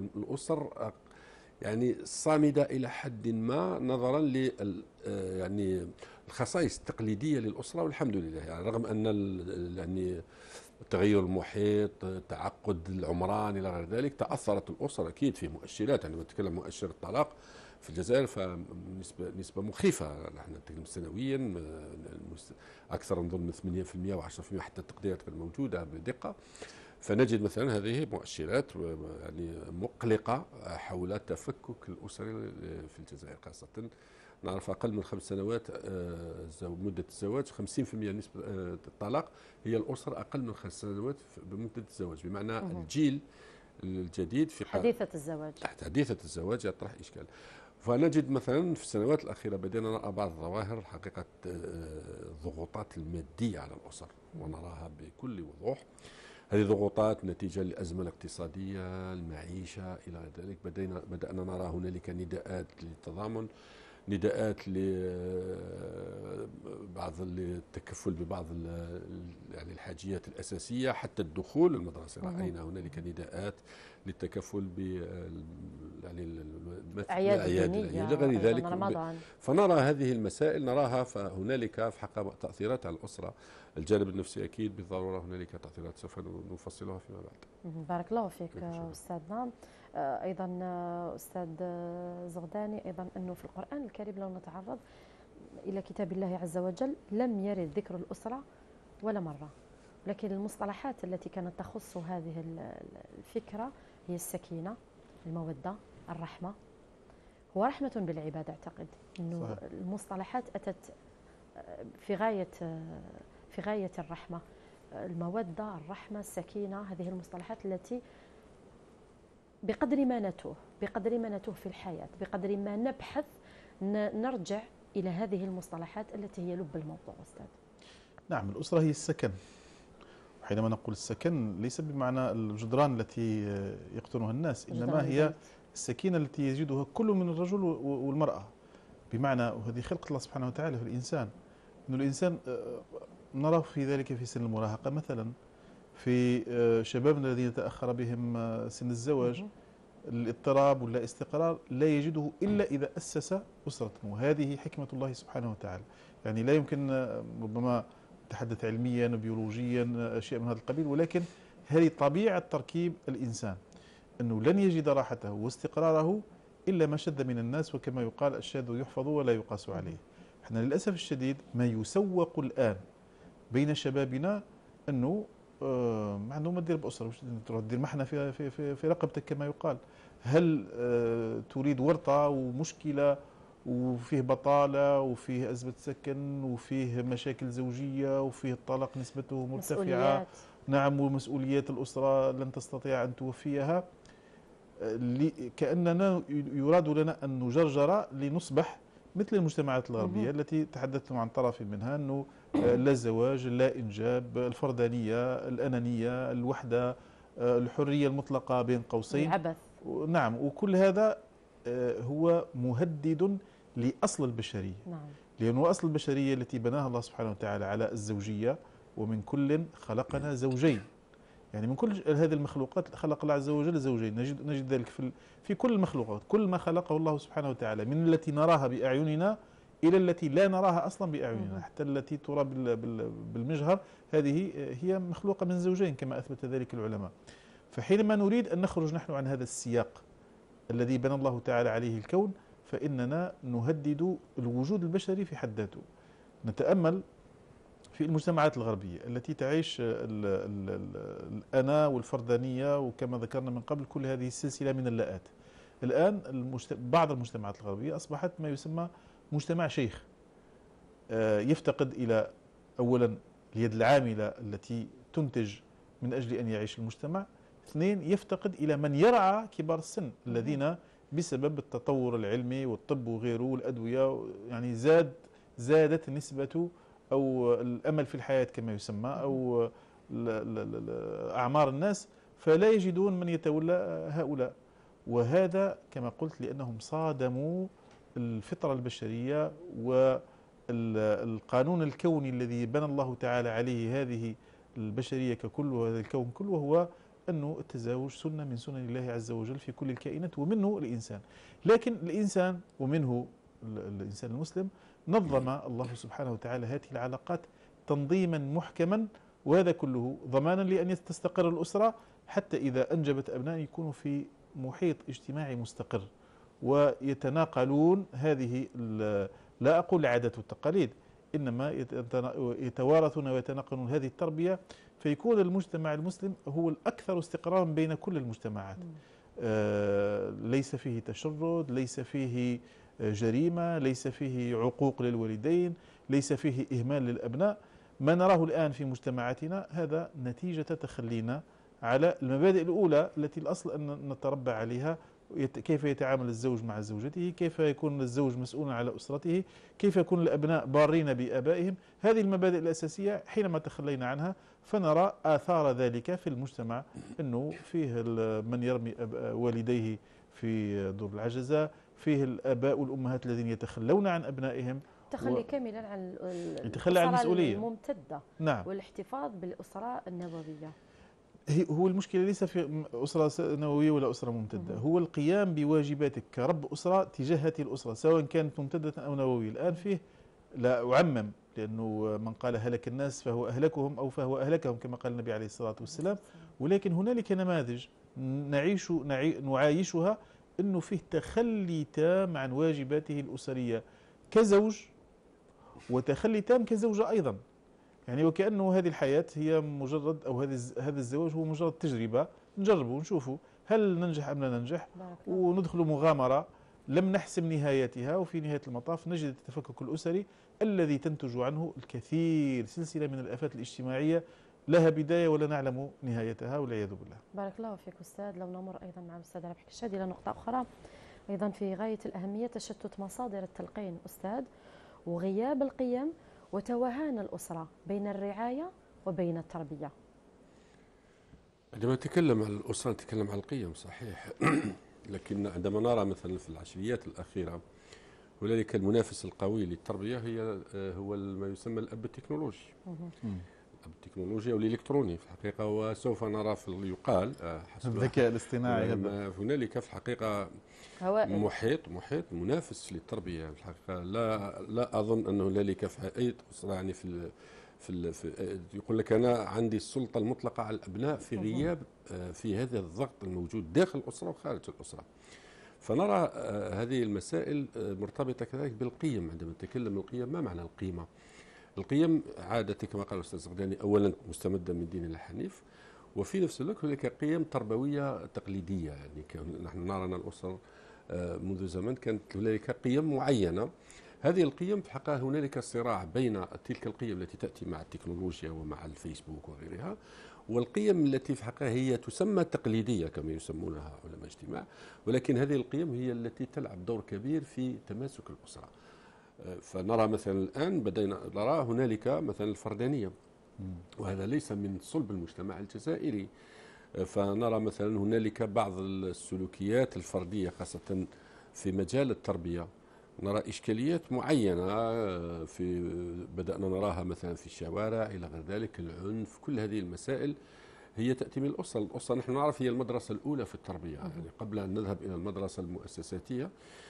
الأسر يعني صامدة إلى حد ما نظرا ل يعني الخصائص التقليدية للأسرة، والحمد لله يعني رغم أن يعني تغير المحيط، تعقد العمران إلى غير ذلك، تأثرت الأسرة أكيد في مؤشرات. يعني نتكلم مؤشر الطلاق في الجزائر فنسبة نسبة مخيفة، نحن نتكلم سنويا أكثر من ضمن ثمانية بالمئة وعشرة بالمئة حتى التقديرات غير موجودة بدقة. فنجد مثلا هذه مؤشرات يعني مقلقة حول التفكك الأسري في الجزائر خاصة. نعرف أقل من خمس سنوات مدة الزواج، خمسين بالمئة نسبة الطلاق هي الأسر أقل من خمس سنوات بمدة الزواج، بمعنى الجيل الجديد في حديثة الزواج تحت حديثة الزواج يطرح إشكال. فنجد مثلا في السنوات الأخيرة بدينا نرى بعض الظواهر حقيقة الضغوطات المادية على الأسر، ونراها بكل وضوح. هذه ضغوطات نتيجة للأزمة الاقتصادية، المعيشة إلى غير ذلك. بدينا بدأنا نرى هنالك نداءات للتضامن، نداءات لبعض التكفل ببعض يعني الحاجيات الأساسية، حتى الدخول المدرسة رأينا هنالك نداءات للتكفل ب يعني الأعياد الدينية غير ذلك. رمضان. فنرى هذه المسائل نراها، فهنالك في حقيقة تأثيرات على الأسرة. الجانب النفسي أكيد بالضرورة هنالك تأثيرات سوف نفصلها فيما بعد. بارك الله فيك أستاذنا. أيضا أستاذ زغداني، أيضا أنه في القرآن الكريم لو نتعرض إلى كتاب الله عز وجل لم يرد ذكر الأسرة ولا مرة، لكن المصطلحات التي كانت تخص هذه الفكرة هي السكينة، المودة، الرحمة. هو رحمة بالعباد. أعتقد أنه صحيح. المصطلحات أتت في غاية في غاية الرحمة، المودة، الرحمة، السكينة، هذه المصطلحات التي بقدر ما نتوه بقدر ما نتوه في الحياة، بقدر ما نبحث نرجع إلى هذه المصطلحات التي هي لب الموضوع. أستاذ نعم، الأسرة هي السكن. وحينما نقول السكن ليس بمعنى الجدران التي يقطنها الناس، إنما هي السكينة التي يجدها كل من الرجل والمرأة، بمعنى وهذه خلقة الله سبحانه وتعالى في الإنسان. أن الإنسان نرى في ذلك في سن المراهقة مثلا، في شبابنا الذين تأخر بهم سن الزواج، الاضطراب ولا استقرار لا يجده إلا إذا أسس أسرة، وهذه حكمة الله سبحانه وتعالى. يعني لا يمكن ربما نتحدث علميا وبيولوجيا أشياء من هذا القبيل، ولكن هذه طبيعة تركيب الإنسان، أنه لن يجد راحته واستقراره إلا ما شد من الناس، وكما يقال الشاذ يحفظ ولا يقاس عليه. احنا للأسف الشديد ما يسوق الآن بين شبابنا أنه آه ما عنده ما تدير بأسرة، واش تروح دير محنة في, في, في, في رقبتك كما يقال. هل آه تريد ورطة ومشكلة وفيه بطالة وفيه أزمة سكن وفيه مشاكل زوجية وفيه الطلاق نسبته مرتفعة، مسؤوليات. نعم، ومسؤوليات الأسرة لن تستطيع أن توفيها، كأننا يراد لنا أن نجرجر لنصبح مثل المجتمعات الغربية التي تحدثت عن طرف منها، أنه لا زواج، لا إنجاب، الفردانية، الأنانية، الوحدة، الحرية المطلقة بين قوسين، العبث. نعم، وكل هذا هو مهدد لأصل البشرية. نعم. لأنه أصل البشرية التي بناها الله سبحانه وتعالى على الزوجية، ومن كل خلقنا زوجين. يعني من كل هذه المخلوقات خلق الله عز وجل زوجين، نجد نجد ذلك في في كل المخلوقات، كل ما خلقه الله سبحانه وتعالى، من التي نراها بأعيننا إلى التي لا نراها أصلا بأعيننا، حتى التي ترى بالمجهر هذه هي مخلوقة من زوجين كما أثبت ذلك العلماء. فحينما نريد أن نخرج نحن عن هذا السياق الذي بنى الله تعالى عليه الكون، فإننا نهدد الوجود البشري في حد ذاته. نتأمل في المجتمعات الغربية التي تعيش ال ال ال الأنا والفردانية، وكما ذكرنا من قبل كل هذه السلسلة من اللاءات. الآن بعض المجتمعات الغربية أصبحت ما يسمى مجتمع شيخ، يفتقد إلى أولا اليد العاملة التي تنتج من أجل أن يعيش المجتمع، اثنين يفتقد إلى من يرعى كبار السن الذين بسبب التطور العلمي والطب وغيره والأدوية يعني زاد زادت نسبة أو الأمل في الحياة كما يسمى، أو أعمار الناس، فلا يجدون من يتولى هؤلاء. وهذا كما قلت لأنهم صادموا الفطرة البشرية والقانون الكوني الذي بنى الله تعالى عليه هذه البشرية ككل وهذا الكون كله، وهو أنه التزاوج سنة من سنن الله عز وجل في كل الكائنات ومنه الإنسان. لكن الإنسان ومنه الإنسان المسلم نظم الله سبحانه وتعالى هذه العلاقات تنظيما محكما، وهذا كله ضمانا لأن تستقر الأسرة، حتى إذا أنجبت أبناء يكونوا في محيط اجتماعي مستقر ويتناقلون هذه لا أقول العادات والتقاليد، إنما يتوارثون ويتناقلون هذه التربية، فيكون المجتمع المسلم هو الأكثر استقرارا بين كل المجتمعات. آه ليس فيه تشرد، ليس فيه جريمة، ليس فيه عقوق للوالدين، ليس فيه إهمال للأبناء. ما نراه الآن في مجتمعاتنا هذا نتيجة تخلينا على المبادئ الأولى التي الأصل أن نتربى عليها، كيف يتعامل الزوج مع زوجته، كيف يكون الزوج مسؤولا على أسرته، كيف يكون الأبناء بارين بآبائهم. هذه المبادئ الأساسية حينما تخلينا عنها فنرى آثار ذلك في المجتمع، أنه فيه من يرمي والديه في دور العجزة، فيه الآباء والأمهات الذين يتخلون عن أبنائهم، تخلي و... كاملا عن يتخلى عن المسؤولية الممتدة. نعم. والاحتفاظ بالأسرة النبوية. هو المشكلة ليس في أسرة نووية ولا أسرة ممتدة، هو القيام بواجباتك كرب أسرة تجاه هذه الأسرة سواء كانت ممتدة أو نووية. الآن فيه لا أعمم، لأنه من قال هلك الناس فهو أهلكهم أو فهو أهلكهم كما قال النبي عليه الصلاة والسلام، ولكن هنالك نماذج نعيش نعايشها أنه فيه تخلي تام عن واجباته الأسرية كزوج، وتخلي تام كزوجة أيضا. يعني وكأنه هذه الحياة هي مجرد أو هذا الزواج هو مجرد تجربة نجربه ونشوفه هل ننجح أم لا ننجح، وندخل مغامرة لم نحسم نهايتها، وفي نهاية المطاف نجد التفكك الأسري الذي تنتج عنه الكثير سلسلة من الآفات الاجتماعية لها بداية ولا نعلم نهايتها والعياذ بالله. بارك الله فيك أستاذ. لو نمر أيضا مع الأستاذ ربيع كشادي إلى نقطة أخرى أيضا في غاية الأهمية، تشتت مصادر التلقين أستاذ، وغياب القيم وتوهان الأسرة بين الرعاية وبين التربية. عندما نتكلم عن الأسرة نتكلم عن القيم صحيح، لكن عندما نرى مثلا في العشريات الأخيرة هنالك المنافس القوي للتربية هي هو ما يسمى الأب التكنولوجي. التكنولوجيا والإلكتروني في الحقيقة. وسوف نرى في يقال حسب الذكاء الاصطناعي هنالك في الحقيقة هوائل. محيط محيط منافس للتربية في الحقيقة. لا لا أظن أنه هنالك في أي أسرة يعني في في, في يقول لك أنا عندي السلطة المطلقة على الأبناء في غياب في هذا الضغط الموجود داخل الأسرة وخارج الأسرة. فنرى هذه المسائل مرتبطة كذلك بالقيم. عندما نتكلم القيم، ما معنى القيمة؟ القيم عادة كما قال الأستاذ الزغداني أولا مستمدة من دين الحنيف، وفي نفس الوقت هناك قيم تربوية تقليدية. يعني نحن نرى أن الأسر منذ زمن كانت هنالك قيم معينة. هذه القيم في الحقيقة هنالك صراع بين تلك القيم التي تأتي مع التكنولوجيا ومع الفيسبوك وغيرها، والقيم التي في الحقيقة هي تسمى تقليدية كما يسمونها علماء الاجتماع، ولكن هذه القيم هي التي تلعب دور كبير في تماسك الأسرة. فنرى مثلا الآن بدينا نرى هنالك مثلا الفردانية، وهذا ليس من صلب المجتمع الجزائري. فنرى مثلا هنالك بعض السلوكيات الفردية خاصة في مجال التربية، نرى إشكاليات معينة في بدأنا نراها مثلا في الشوارع إلى غير ذلك، العنف، كل هذه المسائل هي تأتي من الأسرة. الأسرة نحن نعرف هي المدرسة الأولى في التربية، يعني قبل أن نذهب إلى المدرسة المؤسساتية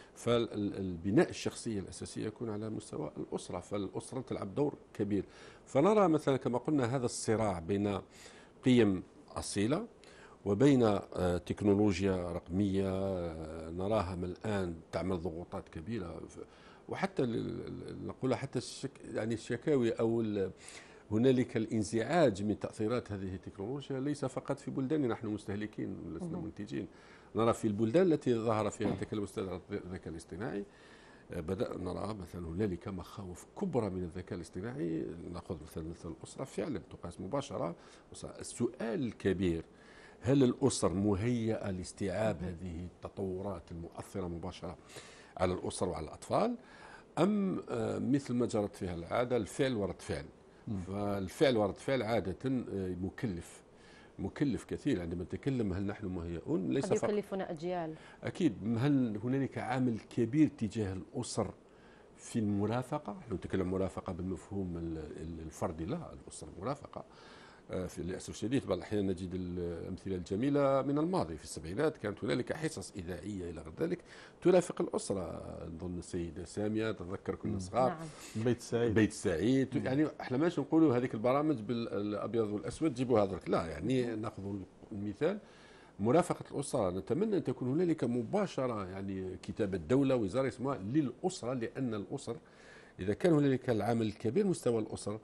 فالبناء الشخصية الأساسية يكون على مستوى الأسرة، فالأسرة تلعب دور كبير. فنرى مثلا كما قلنا هذا الصراع بين قيم أصيلة وبين تكنولوجيا رقمية نراها من الآن تعمل ضغوطات كبيرة، وحتى نقول حتى الشك يعني الشكاوي أو هنالك الانزعاج من تأثيرات هذه التكنولوجيا ليس فقط في بلداننا نحن مستهلكين ولسنا منتجين. نرى في البلدان التي ظهر فيها تكلم أستاذ الذكاء الاصطناعي بدأ نرى مثلا هنالك مخاوف كبرى من الذكاء الاصطناعي. نأخذ مثلا مثل الأسرة فعلا تقاس مباشرة. السؤال الكبير، هل الأسر مهيئة لاستيعاب هذه التطورات المؤثرة مباشرة على الأسر وعلى الأطفال، أم مثل ما جرت فيها العادة الفعل ورد فعل؟ فالفعل ورد فعل عادة مكلف مكلف كثير. عندما نتكلم هل نحن مهيئون ليس قد يكلفنا أجيال. أكيد. هل هنالك عامل كبير تجاه الأسر في المرافقة؟ نحن نتكلم مرافقة بالمفهوم الفردي، لا، الأسر مرافقة. في للأسف الشديد بعض الأحيان نجد الأمثلة الجميلة من الماضي. في السبعينات كانت هنالك حصص إذاعية إلى غير ذلك ترافق الأسرة. نظن السيدة سامية تتذكر كنا صغار. نعم. البيت السعيد. البيت السعيد. يعني احنا ماش نقولوا هذيك البرامج بالأبيض والأسود جيبوا هذاك، لا، يعني نأخذ المثال مرافقة الأسرة. نتمنى أن تكون هنالك مباشرة، يعني كتاب الدولة وزارة اسمها للأسرة، لأن الأسر إذا كان هنالك العامل الكبير مستوى الأسر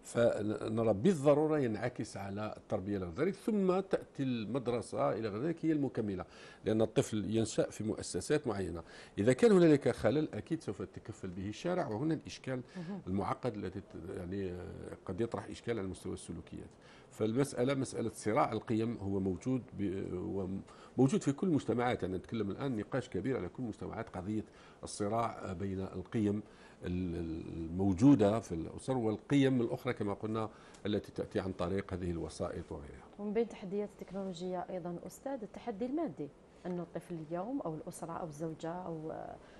فنرى بالضرورة ينعكس على التربية إلى ذلك، ثم تأتي المدرسة إلى ذلك هي المكملة، لأن الطفل ينشأ في مؤسسات معينة. إذا كان هنالك خلل أكيد سوف يتكفل به الشارع، وهنا الإشكال المعقد الذي يعني قد يطرح إشكال على مستوى السلوكيات. فالمسألة مسألة صراع القيم هو موجود موجود في كل المجتمعات. يعني نتكلم الآن نقاش كبير على كل المجتمعات، قضية الصراع بين القيم الموجودة في الأسر والقيم الأخرى كما قلنا التي تأتي عن طريق هذه الوسائط وغيرها. ومن بين تحديات التكنولوجيا أيضا أستاذ التحدي المادي، أن الطفل اليوم أو الأسرة أو الزوجة أو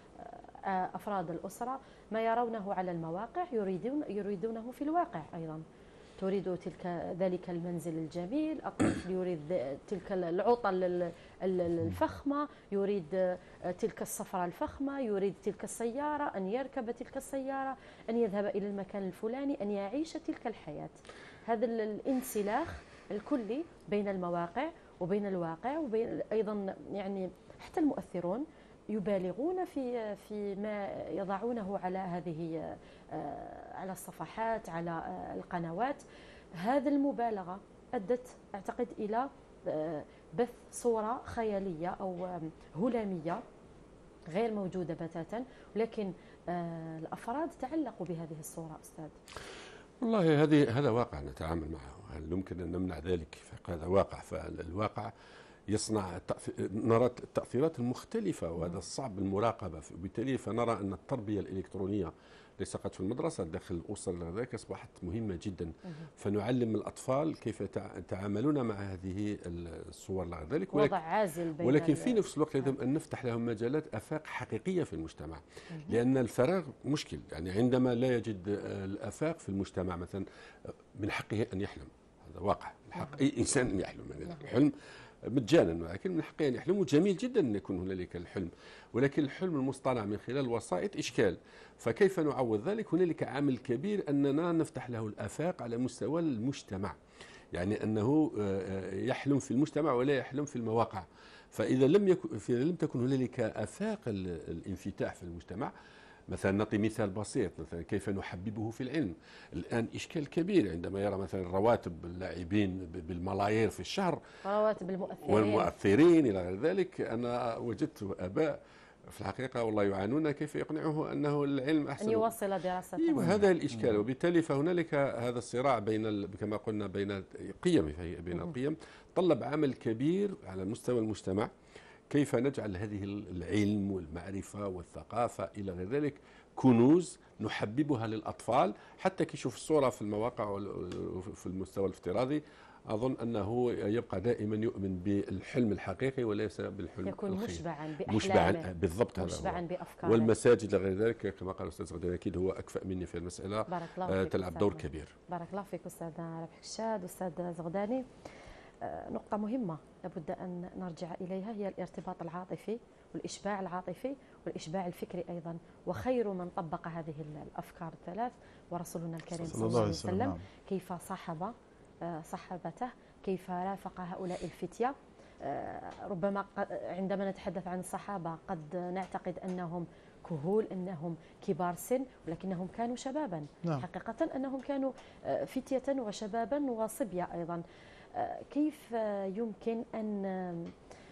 أفراد الأسرة ما يرونه على المواقع يريدون يريدونه في الواقع أيضا. تريد تلك ذلك المنزل الجميل، الطفل يريد تلك العطل الفخمة، يريد تلك السفرة الفخمة، يريد تلك السيارة، أن يركب تلك السيارة، أن يذهب إلى المكان الفلاني، أن يعيش تلك الحياة. هذا الانسلاخ الكلي بين المواقع وبين الواقع وبين أيضا يعني حتى المؤثرون يبالغون في في ما يضعونه على هذه على الصفحات على القنوات. هذه المبالغة أدت أعتقد إلى بث صورة خيالية أو هلامية غير موجودة بتاتا، ولكن الأفراد تعلقوا بهذه الصورة. أستاذ والله هذه هذا واقع نتعامل معه، هل يمكن أن نمنع ذلك؟ هذا واقع، فالواقع يصنع نرى التأثيرات المختلفة، وهذا الصعب المراقبة. وبالتالي فنرى أن التربية الإلكترونية ليس فقط في المدرسة، داخل الأسر لذلك أصبحت مهمة جدا. فنعلم الأطفال كيف يتعاملون مع هذه الصور لذلك، وضع عازل بين ولكن في نفس الوقت لازم أن نفتح لهم مجالات آفاق حقيقية في المجتمع، لأن الفراغ مشكل. يعني عندما لا يجد الآفاق في المجتمع مثلا، من حقه أن يحلم، هذا واقع، من حق أي إنسان أن يحلم. يعني الحلم مجانا، ولكن من حقه ان يحلم، وجميل جدا ان يكون هنالك الحلم، ولكن الحلم المصطنع من خلال وسائط اشكال. فكيف نعوض ذلك؟ هنالك عامل كبير اننا نفتح له الافاق على مستوى المجتمع، يعني انه يحلم في المجتمع ولا يحلم في المواقع. فاذا لم يكن اذا لم تكن هنالك افاق الانفتاح في المجتمع، مثلا نعطي مثال بسيط، مثلا كيف نحببه في العلم. الآن إشكال كبير عندما يرى مثلا رواتب اللاعبين بالملايير في الشهر، رواتب المؤثرين والمؤثرين إلى غير ذلك. أنا وجدت آباء في الحقيقة والله يعانون كيف يقنعه أنه العلم أحسن، أن يواصل دراسته. أيوة، هذا الإشكال. وبالتالي فهنالك هذا الصراع بين كما قلنا بين قيم بين القيم، طلب عمل كبير على مستوى المجتمع. كيف نجعل هذه العلم والمعرفة والثقافة إلى غير ذلك كنوز نحببها للأطفال، حتى كي يشوف الصورة في المواقع وفي المستوى الافتراضي، أظن أنه يبقى دائما يؤمن بالحلم الحقيقي وليس بالحلم يكون الخيالي. مشبعا بأحلامه، مشبعا بالضبط، هذا مشبعا هو. بأفكاره. والمساجد لغير ذلك كما قال الأستاذ غدير، أكيد هو أكفأ مني في المسألة، بارك الله آه فيك تلعب دور كبير. بارك الله فيك أستاذ ربح الشاد. أستاذ زغداني، نقطة مهمة لابد أن نرجع إليها هي الارتباط العاطفي والإشباع العاطفي والإشباع الفكري أيضا، وخير من طبق هذه الأفكار الثلاث ورسولنا الكريم صلى الله عليه وسلم. كيف صاحب صحابته، كيف رافق هؤلاء الفتية. ربما عندما نتحدث عن الصحابة قد نعتقد أنهم كهول، أنهم كبار سن، ولكنهم كانوا شبابا. نعم. حقيقة أنهم كانوا فتية وشبابا وصبية أيضا. كيف يمكن أن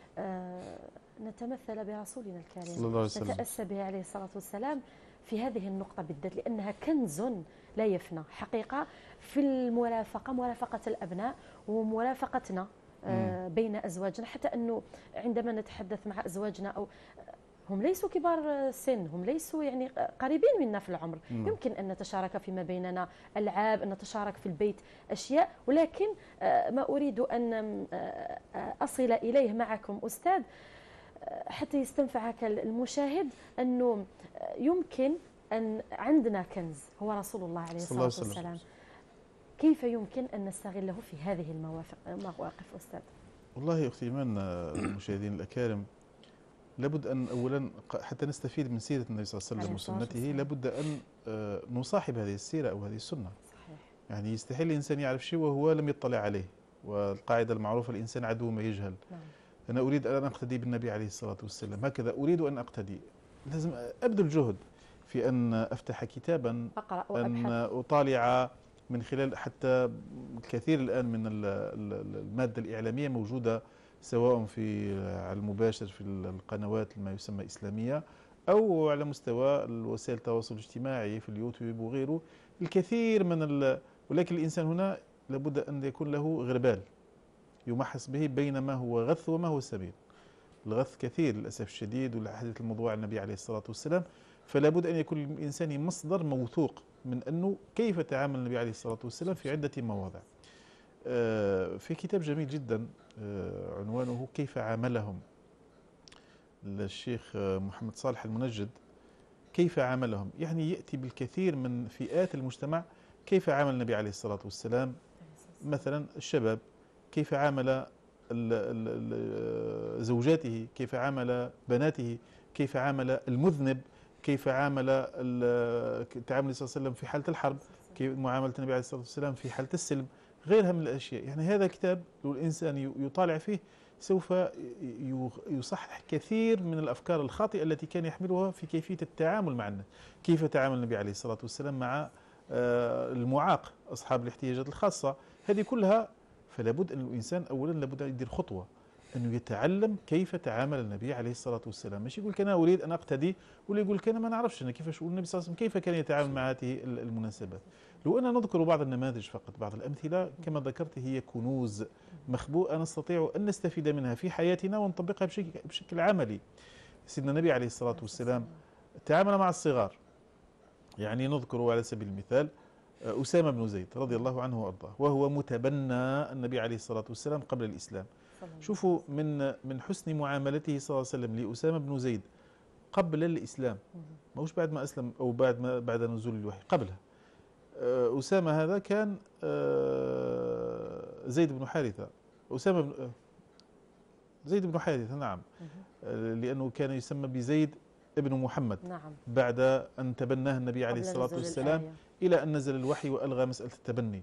نتمثل برسولنا الكريم، نتأسى به عليه الصلاة والسلام في هذه النقطة بالذات، لأنها كنز لا يفنى حقيقة في المرافقة، مرافقة الأبناء ومرافقتنا بين أزواجنا، حتى أنه عندما نتحدث مع أزواجنا أو هم ليسوا كبار سن، هم ليسوا يعني قريبين منا في العمر، مم. يمكن أن نتشارك فيما بيننا ألعاب، أن نتشارك في البيت أشياء، ولكن ما أريد أن أصل إليه معكم أستاذ حتى يستنفع المشاهد، أنه يمكن أن عندنا كنز هو رسول الله عليه الصلاة والسلام. كيف يمكن أن نستغله في هذه المواقف أستاذ؟ والله أختي إيمان، المشاهدين الأكارم، لابد أن أولا حتى نستفيد من سيرة النبي صلى الله عليه وسلم وسنته، لابد أن نصاحب هذه السيرة أو هذه السنة. صحيح. يعني يستحيل الإنسان يعرف شيء وهو لم يطلع عليه، والقاعدة المعروفة الإنسان عدو ما يجهل. نعم. أنا أريد أن أقتدي بالنبي عليه الصلاة والسلام، هكذا أريد أن أقتدي. لازم أبذل جهد في أن أفتح كتابا، أن أطالع من خلال، حتى الكثير الآن من المادة الإعلامية موجودة سواء في على المباشر في القنوات ما يسمى إسلامية، أو على مستوى وسائل التواصل الاجتماعي في اليوتيوب وغيره، الكثير من ال... ولكن الإنسان هنا لابد أن يكون له غربال يمحص به بين ما هو غث وما هو سبيل. الغث كثير للأسف الشديد، والحديث الموضوع عن النبي عليه الصلاة والسلام، فلا بد أن يكون الإنسان مصدر موثوق من أنه كيف تعامل النبي عليه الصلاة والسلام في عدة مواضع. في كتاب جميل جدا عنوانه كيف عاملهم للشيخ محمد صالح المنجد، كيف عاملهم، يعني يأتي بالكثير من فئات المجتمع، كيف عامل النبي عليه الصلاة والسلام. مثلا الشباب كيف عامل زوجاته، كيف عامل بناته، كيف عامل المذنب، كيف عامل تعامل النبي صلى الله عليه وسلم في حالة الحرب، كيف معاملة النبي عليه الصلاة والسلام في حالة السلم، غيرها من الأشياء. يعني هذا الكتاب لو الإنسان يطالع فيه سوف يصحح كثير من الأفكار الخاطئة التي كان يحملها في كيفية التعامل مع الناس. كيف تعامل النبي عليه الصلاة والسلام مع المعاق، أصحاب الاحتياجات الخاصة، هذه كلها. فلا بد أن الإنسان أولا لابد أن يدير خطوة أنه يتعلم كيف تعامل النبي عليه الصلاة والسلام، مش يقول أنا أريد أن أقتدي، ولا يقول أنا ما نعرفش أنا كيفاش النبي صلى الله عليه وسلم كيف كان يتعامل مع هذه المناسبات. لو أن نذكر بعض النماذج فقط، بعض الأمثلة كما ذكرت هي كنوز مخبوءة نستطيع أن نستفيد منها في حياتنا ونطبقها بشكل, بشكل عملي. سيدنا النبي عليه الصلاة والسلام تعامل مع الصغار، يعني نذكر على سبيل المثال أسامة بن زيد رضي الله عنه وأرضاه، وهو متبنى النبي عليه الصلاة والسلام قبل الإسلام. شوفوا من من حسن معاملته صلى الله عليه وسلم لأسامة بن زيد قبل الإسلام، مش بعد ما أسلم أو بعد ما بعد نزول الوحي، قبلها. أسامة هذا كان زيد بن حارثة، أسامة بن زيد بن حارثة، نعم، لأنه كان يسمى بزيد ابن محمد، نعم، بعد أن تبناه النبي عليه الصلاة والسلام إلى أن نزل الوحي وألغى مسألة التبني.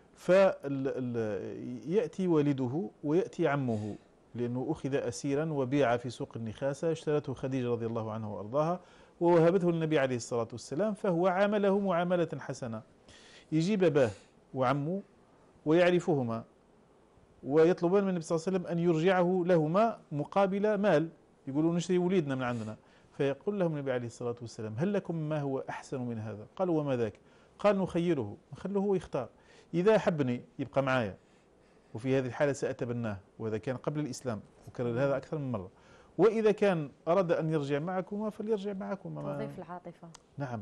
فيأتي والده ويأتي عمه، لأنه أخذ أسيرا وبيع في سوق النخاسة، اشترته خديجة رضي الله عنها وأرضاها ووهبته النبي عليه الصلاة والسلام، فهو عامله معاملة حسنة. يجيب باباه وعمه ويعرفهما ويطلبان من النبي صلى الله عليه وسلم أن يرجعه لهما مقابل مال، يقولوا نشتري وليدنا من عندنا. فيقول لهم النبي عليه الصلاة والسلام: هل لكم ما هو أحسن من هذا؟ قالوا: وما ذاك؟ قال: نخيره، نخليه هو يختار، إذا حبني يبقى معايا وفي هذه الحالة سأتبناه، وهذا كان قبل الإسلام، وكرر هذا أكثر من مرة، وإذا كان أراد أن يرجع معكما فليرجع معكما. توظيف العاطفة. نعم.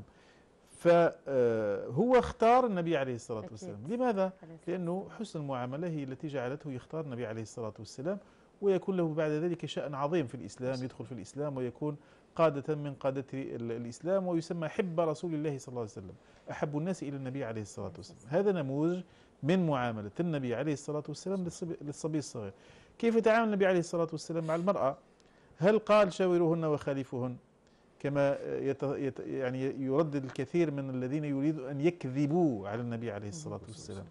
فهو اختار النبي عليه الصلاة والسلام. لماذا؟ لأنه حسن المعاملة هي التي جعلته يختار النبي عليه الصلاة والسلام، ويكون له بعد ذلك شأن عظيم في الإسلام، يدخل في الإسلام ويكون قادة من قادة الإسلام، ويسمى حب رسول الله صلى الله عليه وسلم، أحب الناس إلى النبي عليه الصلاة والسلام. هذا نموذج من معاملة النبي عليه الصلاة والسلام للصبي الصغير. كيف تعامل النبي عليه الصلاة والسلام مع المرأة؟ هل قال: شاوروهن وخالفوهن، كما يت يت يعني يردد الكثير من الذين يريدوا أن يكذبوا على النبي عليه الصلاة والسلام؟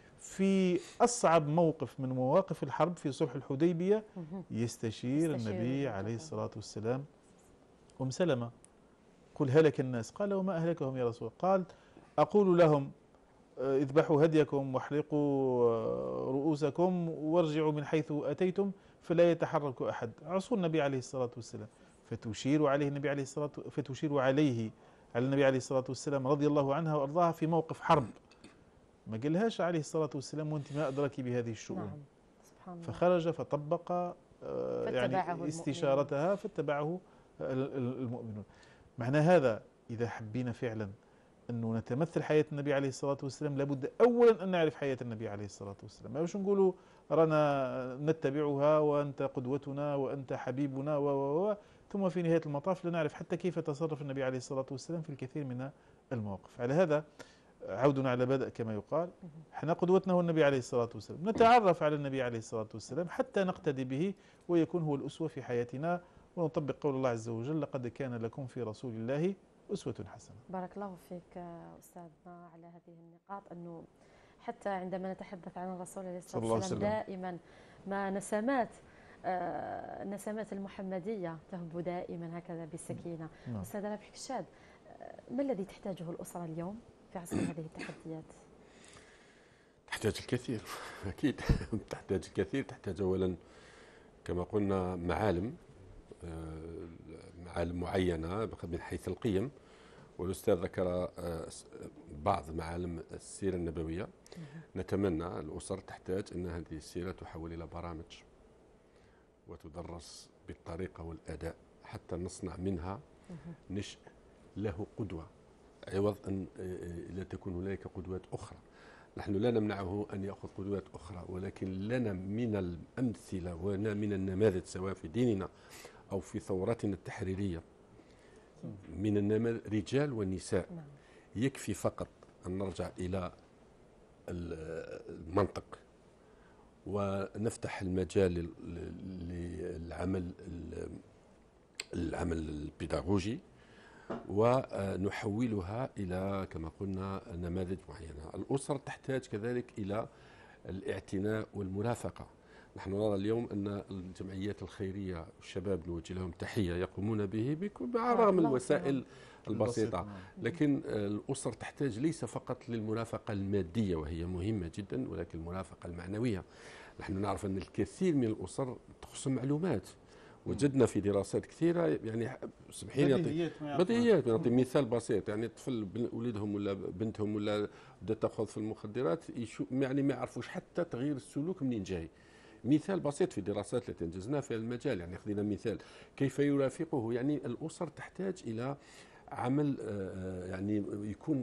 في أصعب موقف من مواقف الحرب في صلح الحديبية يستشير النبي عليه الصلاة والسلام أم سلمة: قل هلك الناس. قال: وما أهلكهم يا رسول الله؟ قال: أقول لهم: اذبحوا هديكم واحلقوا رؤوسكم وارجعوا من حيث أتيتم فلا يتحرك أحد. عصوا النبي عليه الصلاة والسلام، فتشير عليه النبي عليه الصلاة فتشير عليه على النبي عليه الصلاة والسلام رضي الله عنها وأرضاها في موقف حرب، ما قالهاش عليه الصلاة والسلام: وأنت ما أدرك بهذه الشؤون. نعم. سبحان الله. فخرج فطبق يعني استشارتها فاتبعه المؤمنون. معنى هذا إذا حبينا فعلا أنه نتمثل حياة النبي عليه الصلاة والسلام لابد أولا أن نعرف حياة النبي عليه الصلاة والسلام، ما باش نقولوا رانا نتبعها وأنت قدوتنا وأنت حبيبنا و و ثم في نهاية المطاف لا نعرف حتى كيف تصرف النبي عليه الصلاة والسلام في الكثير من المواقف. على هذا عودنا على بدء كما يقال، احنا قدوتنا هو النبي عليه الصلاة والسلام، نتعرف على النبي عليه الصلاة والسلام حتى نقتدي به ويكون هو الأسوة في حياتنا، ونطبق قول الله عز وجل: لقد كان لكم في رسول الله أسوة حسنة. بارك الله فيك أستاذنا على هذه النقاط، أنه حتى عندما نتحدث عن الرسول عليه الصلاة والسلام دائما ما نسمات آه نسمات المحمدية تهب دائما هكذا بالسكينة. أستاذ رابح كشاد، ما الذي تحتاجه الأسرة اليوم في عصر هذه التحديات؟ تحتاج الكثير أكيد. تحتاج الكثير، تحتاج أولا كما قلنا معالم معالم معينة من حيث القيم، والأستاذ ذكر بعض معالم السيرة النبوية. نتمنى الأسر تحتاج أن هذه السيرة تحول إلى برامج وتدرس بالطريقة والأداء حتى نصنع منها نشء له قدوة، عوض أن لا تكون هناك قدوات أخرى. نحن لا نمنعه أن يأخذ قدوات أخرى، ولكن لنا من الأمثلة ولنا من النماذج سواء في ديننا أو في ثوراتنا التحريرية من النماذج رجال ونساء. يكفي فقط أن نرجع إلى المنطق ونفتح المجال للعمل العمل البيداغوجي ونحولها إلى كما قلنا نماذج معينة. الأسرة تحتاج كذلك إلى الاعتناء والمرافقة. نحن نرى اليوم أن الجمعيات الخيرية والشباب نوجه لهم تحية يقومون به مع رغم الوسائل البسيطة، لكن الأسر تحتاج ليس فقط للمرافقة المادية وهي مهمة جدا، ولكن المرافقة المعنوية. نحن نعرف أن الكثير من الأسر تخص معلومات، وجدنا في دراسات كثيرة يعني سمحين يعطي بديهيات. نعطي مثال بسيط، يعني طفل ولدهم ولا بنتهم ولا بدأت تأخذ في المخدرات يعني ما يعرفوش حتى تغيير السلوك منين جاي. مثال بسيط في دراسات التي انجزناها في المجال، يعني خذينا مثال كيف يرافقه. يعني الأسر تحتاج إلى عمل يعني يكون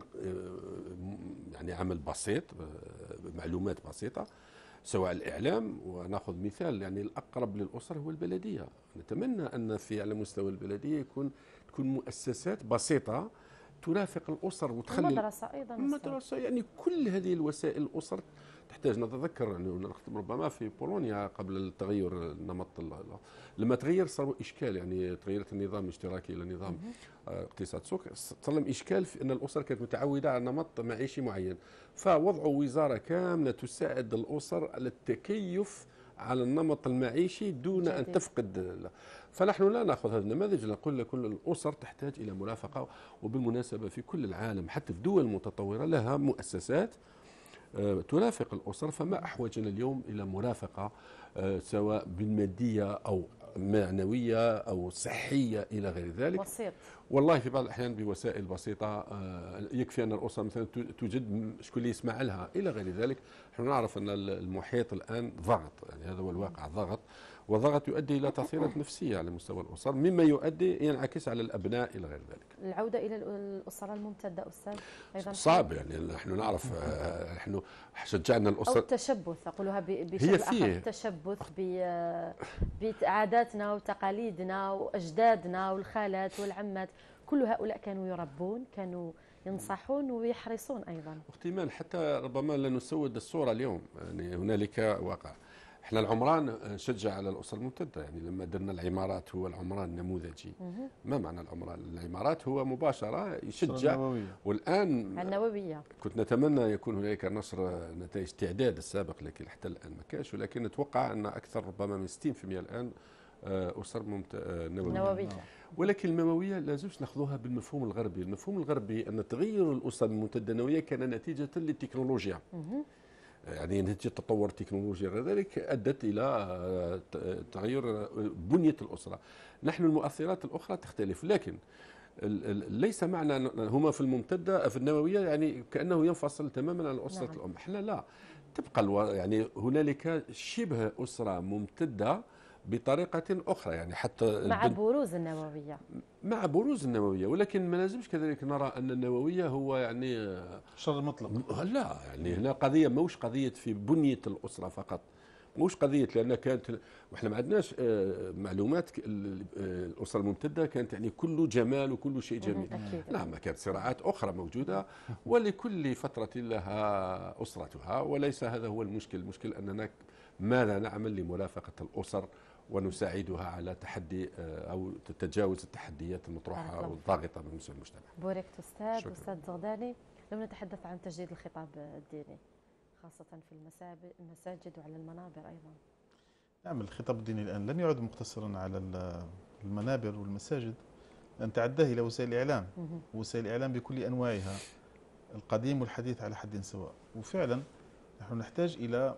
يعني عمل بسيط، معلومات بسيطة، سواء الإعلام. ونأخذ مثال يعني الأقرب للأسر هو البلدية. نتمنى أن في على مستوى البلدية يكون تكون مؤسسات بسيطة ترافق الأسر وتخلي المدرسة أيضا المدرسة يعني كل هذه الوسائل الأسر تحتاج. نتذكر يعني ربما في بولونيا قبل التغير النمط لما تغير صار إشكال، يعني تغيرت النظام الاشتراكي إلى نظام اقتصاد سوق، صار إشكال في أن الأسر كانت متعودة على نمط معيشي معين، فوضعوا وزارة كاملة تساعد الأسر على التكيف على النمط المعيشي دون جديد. أن تفقد. فنحن لا نأخذ هذا النماذج، نقول لكل الأسر تحتاج إلى مرافقة. وبالمناسبة في كل العالم حتى في دول متطورة لها مؤسسات ترافق الأسر، فما أحوجنا اليوم إلى مرافقة سواء بالمادية أو معنوية أو صحية إلى غير ذلك. بسيط. والله في بعض الأحيان بوسائل بسيطة يكفي أن الأسرة مثلا توجد شكون اللي يسمع لها إلى غير ذلك. نحن نعرف أن المحيط الآن ضغط، يعني هذا هو الواقع، ضغط، والضغط يؤدي إلى تأثيرات نفسية على مستوى الأسر مما يؤدي ينعكس على الأبناء إلى غير ذلك. العودة إلى الأسرة الممتدة أستاذ أيضا صعب، يعني نحن نعرف نحن شجعنا الأسر أو التشبث، أقولها بشكل آخر، التشبث بعاداتنا وتقاليدنا وأجدادنا والخالات والعمات، كل هؤلاء كانوا يربون، كانوا ينصحون ويحرصون أيضا. اختي حتى ربما لا نسود الصورة اليوم، يعني هنالك واقع. احنا العمران نشجع على الأسر الممتدة، يعني لما درنا العمارات هو العمران النموذجي. ما معنى العمران؟ العمارات هو مباشرة يشجع. والآن النووية كنت نتمنى يكون هناك نشر نتائج استعداد السابق، لكن حتى الآن ما كاش، ولكن نتوقع أن أكثر ربما من ستين بالمئة الآن أسر نووية. نووية. ولكن المووية لا زلت ناخذوها بالمفهوم الغربي. المفهوم الغربي أن تغير الأسر الممتدة النووية كان نتيجة للتكنولوجيا، يعني نتيجة تطور التكنولوجيا غير ذلك أدت إلى تغير بنية الأسرة. نحن المؤثرات الأخرى تختلف، لكن ليس معنى هما في الممتدة في النووية يعني كأنه ينفصل تماما عن أسرة نعم. الأم. احنا لا، تبقى يعني هنالك شبه أسرة ممتدة بطريقة أخرى، يعني حتى مع بروز النووية مع بروز النووية، ولكن ما لازمش كذلك نرى أن النووية هو يعني شر مطلق. لا، يعني هنا قضية موش قضية في بنية الأسرة فقط، موش قضية لأن كانت وإحنا ما عندناش معلومات. الأسرة الممتدة كانت يعني كل جمال وكل شيء جميل. لا، ما كانت صراعات أخرى موجودة، ولكل فترة لها أسرتها، وليس هذا هو المشكل. المشكل أننا ماذا نعمل لمرافقة الأسر ونساعدها على تحدي أو تتجاوز التحديات المطروحة والضاغطة من مستوى المجتمع. بوركت أستاذ أستاذ زغداني، لو نتحدث عن تجديد الخطاب الديني خاصة في المساجد وعلى المنابر أيضا. نعم، الخطاب الديني الآن لن يعد مقتصرا على المنابر والمساجد، أن تعداه إلى وسائل الإعلام، وسائل الإعلام بكل أنواعها القديم والحديث على حد سواء. وفعلا نحن نحتاج إلى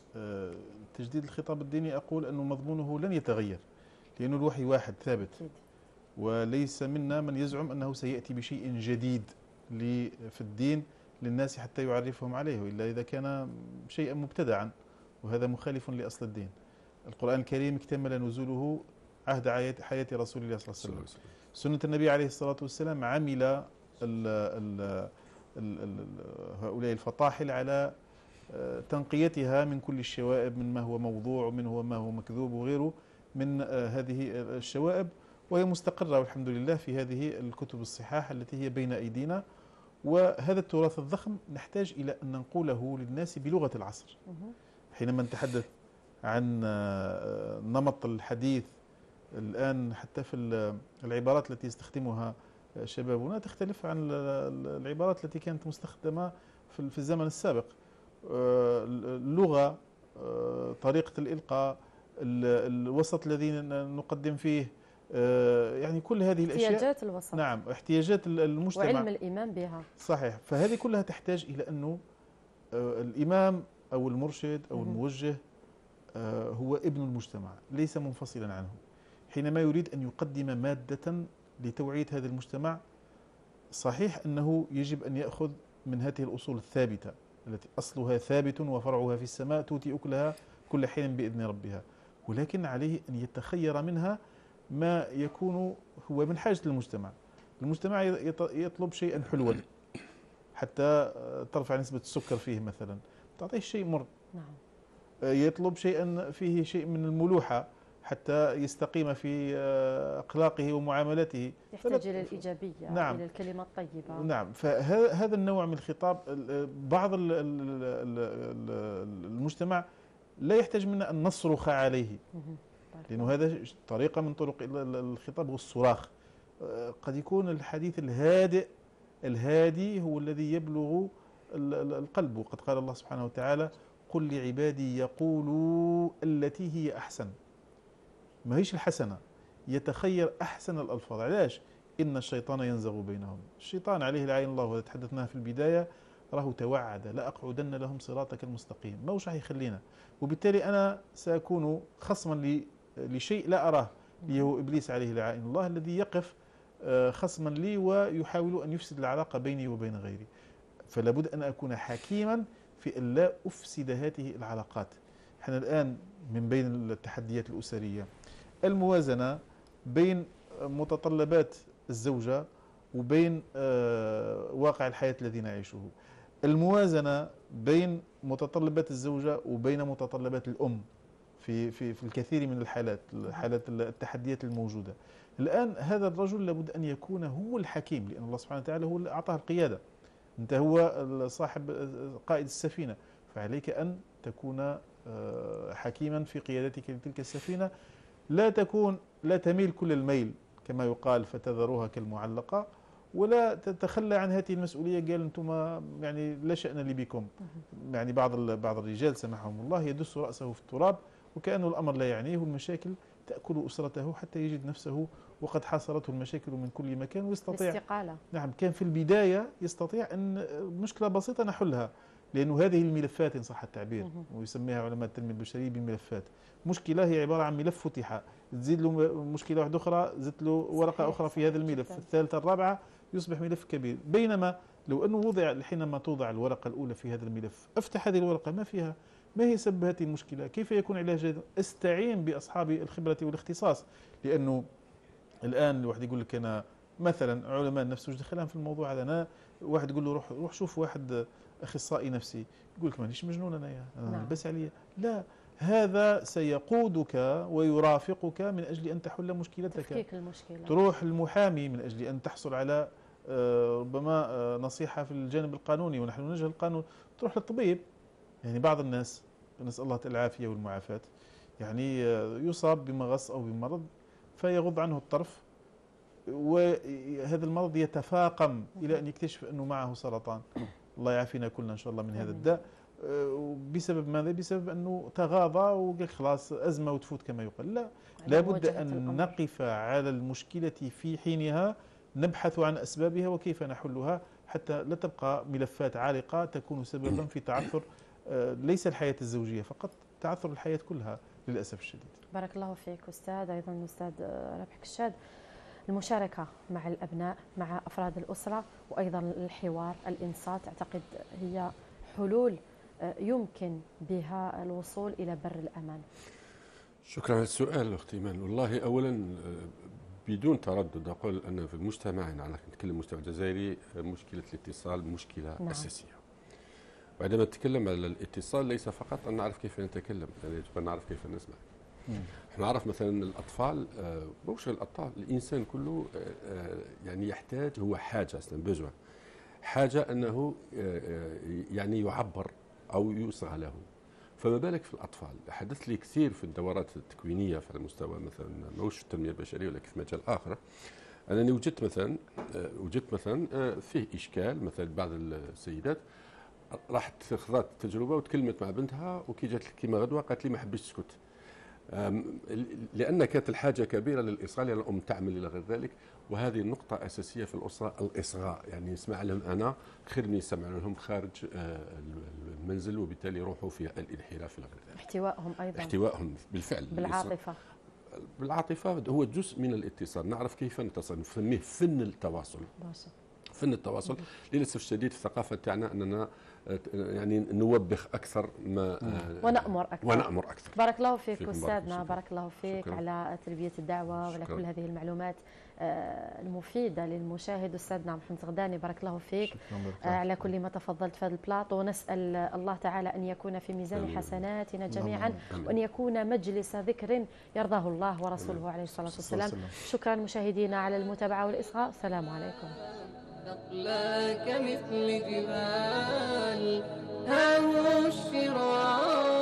تجديد الخطاب الديني. أقول أنه مضمونه لن يتغير، لأنه الوحي واحد ثابت، وليس منا من يزعم أنه سيأتي بشيء جديد في الدين للناس حتى يعرفهم عليه، إلا إذا كان شيئا مبتدعا، وهذا مخالف لأصل الدين. القرآن الكريم اكتمل نزوله عهد حياة رسول الله صلى الله عليه وسلم. سنة النبي عليه الصلاة والسلام عمل ال ال ال هؤلاء الفطاحل على تنقيتها من كل الشوائب، من ما هو موضوع ومن هو ما هو مكذوب وغيره من هذه الشوائب، وهي مستقرة والحمد لله في هذه الكتب الصحاح التي هي بين أيدينا. وهذا التراث الضخم نحتاج إلى أن ننقله للناس بلغة العصر. حينما نتحدث عن نمط الحديث الآن، حتى في العبارات التي يستخدمها شبابنا تختلف عن العبارات التي كانت مستخدمة في الزمن السابق. اللغة، طريقة الإلقاء، الوسط الذي نقدم فيه، يعني كل هذه الأشياء، احتياجات الوسط. نعم، احتياجات المجتمع وعلم الإمام بها. صحيح. فهذه كلها تحتاج إلى أنه الإمام أو المرشد أو الموجه هو ابن المجتمع، ليس منفصلا عنه. حينما يريد أن يقدم مادة لتوعية هذا المجتمع، صحيح أنه يجب أن يأخذ من هذه الأصول الثابتة التي أصلها ثابت وفرعها في السماء تؤتي أكلها كل حين بإذن ربها، ولكن عليه أن يتخير منها ما يكون هو من حاجة المجتمع. المجتمع يطلب شيئا حلوا حتى ترفع نسبة السكر فيه مثلا، تعطيه شيء مر. نعم. يطلب شيئا فيه شيء من الملوحة حتى يستقيم في أخلاقه ومعاملته، يحتاج إلى الإيجابية. نعم. إلى الكلمة الطيبة. نعم. فهذا النوع من الخطاب بعض المجتمع لا يحتاج منا أن نصرخ عليه، لأنه هذا طريقة من طرق الخطاب هو الصراخ. قد يكون الحديث الهادئ الهادي هو الذي يبلغ القلب، وقد قال الله سبحانه وتعالى: قل لعبادي يقولوا التي هي أحسن. ما هيش الحسنة، يتخير أحسن الألفاظ. علاش؟ إن الشيطان ينزغ بينهم. الشيطان عليه لعين الله، وهذا تحدثناه في البداية، راهو توعد: لأقعدن لهم صراطك المستقيم. ما وش راح يخلينا، وبالتالي أنا سأكون خصما لشيء لا أراه، اللي هو إبليس عليه لعين الله، الذي يقف خصما لي ويحاول أن يفسد العلاقة بيني وبين غيري. فلا بد أن أكون حكيما في أن لا أفسد هذه العلاقات. احنا الآن من بين التحديات الأسرية الموازنة بين متطلبات الزوجة وبين واقع الحياة الذي نعيشه، الموازنة بين متطلبات الزوجة وبين متطلبات الأم في في في الكثير من الحالات، حالات التحديات الموجودة. الآن هذا الرجل لابد أن يكون هو الحكيم، لأن الله سبحانه وتعالى هو اللي أعطاه القيادة. أنت هو صاحب قائد السفينة، فعليك أن تكون حكيما في قيادتك لتلك السفينة. لا تكون لا تميل كل الميل كما يقال فتذروها كالمعلقة، ولا تتخلى عن هذه المسؤولية. قال أنتم يعني لا شأن لي بكم. يعني بعض بعض الرجال سمحهم الله يدس رأسه في التراب وكأنه الأمر لا يعنيه، والمشاكل تأكل أسرته حتى يجد نفسه وقد حاصرته المشاكل من كل مكان ويستطيع الاستقالة. نعم. كان في البداية يستطيع أن مشكلة بسيطة نحلها، لأنه هذه الملفات إن صح التعبير، ويسميها علماء التنمية البشرية بملفات. مشكلة هي عبارة عن ملف فتح، تزيد له مشكلة واحدة أخرى، زدت له ورقة أخرى في هذا الملف، الثالثة الرابعة يصبح ملف كبير. بينما لو أنه وضع حينما توضع الورقة الأولى في هذا الملف، أفتح هذه الورقة ما فيها، ما هي سبب هذه المشكلة، كيف يكون علاجها، استعين بأصحاب الخبرة والاختصاص. لأنه الآن الواحد يقول لك أنا مثلا علماء النفس وش دخلهم في الموضوع هذا، أنا واحد يقول له روح روح شوف واحد أخصائي نفسي، يقول لك مانيش مجنون أنا يا أنا بس علي. لا، هذا سيقودك ويرافقك من أجل أن تحل مشكلتك. تفكيك المشكلة. تروح المحامي من أجل أن تحصل على ربما نصيحة في الجانب القانوني، ونحن نجهل القانون. تروح للطبيب. يعني بعض الناس نسأل الله العافية والمعافاة يعني يصاب بمغص أو بمرض فيغض عنه الطرف، وهذا المرض يتفاقم إلى أن يكتشف أنه معه سرطان. الله يعافينا كلنا إن شاء الله من هذا الداء. بسبب ماذا؟ بسبب أنه تغاضى وقال خلاص أزمة وتفوت كما يقال. لا، لابد أن نقف على المشكلة في حينها، نبحث عن أسبابها وكيف نحلها، حتى لا تبقى ملفات عالقة تكون سببا في تعثر ليس الحياة الزوجية فقط، تعثر الحياة كلها للأسف الشديد. بارك الله فيك أستاذ. أيضا أستاذ رابح كشاد، المشاركة مع الأبناء مع أفراد الأسرة وأيضا الحوار الإنصات، أعتقد هي حلول يمكن بها الوصول إلى بر الأمان. شكرا على السؤال أختي إيمان. والله أولا بدون تردد أقول أن في مجتمعنا، أنا نتكلم المجتمع الجزائري، مشكلة الاتصال مشكلة نعم. أساسية. وعندما نتكلم على الاتصال ليس فقط أن نعرف كيف نتكلم، يعني يجب أن نعرف كيف نسمع. احنا نعرف مثلا الأطفال، مش الأطفال، الإنسان كله يعني يحتاج، هو حاجة أصلا بجوع، حاجة أنه يعني يعبر أو يصغى له. فما بالك في الأطفال؟ حدث لي كثير في الدورات التكوينية في المستوى مثلا مش التنمية البشرية ولكن في مجال آخر، أنني وجدت مثلا وجدت مثلا فيه إشكال. مثلا بعض السيدات راحت خذت تجربة وتكلمت مع بنتها، وكي جات كيما غدوة قالت لي ما حبيتش تسكت، لأن كانت الحاجة كبيرة للإصغاء، لأن الأم تعمل إلى غير ذلك. وهذه النقطة أساسية في الأسرة، الإصغاء، يعني نسمع لهم أنا خير من يسمع لهم خارج المنزل، وبالتالي يروحوا في الانحراف إلى غير ذلك. احتوائهم أيضا، احتوائهم بالفعل بالعاطفة. بالعاطفة هو جزء من الاتصال، نعرف كيف نتصل، نسميه فن التواصل. فن التواصل. للأسف الشديد في الثقافة تاعنا أننا يعني نوبخ أكثر ما ونأمر أكثر ونأمر أكثر. بارك الله فيك أستاذنا، بارك الله فيك شكرا. على تلبية الدعوة وعلى كل هذه المعلومات المفيدة للمشاهد. أستاذنا محمد غداني بارك الله فيك على كل ما تفضلت في هذا البلاط، ونسأل الله تعالى أن يكون في ميزان حسناتنا جميعا، وأن يكون مجلس ذكر يرضاه الله ورسوله عليه الصلاة والسلام. شكرا مشاهدينا على المتابعة والإصغاء، السلام عليكم. أخلاق مثل جبال ها هو الشراع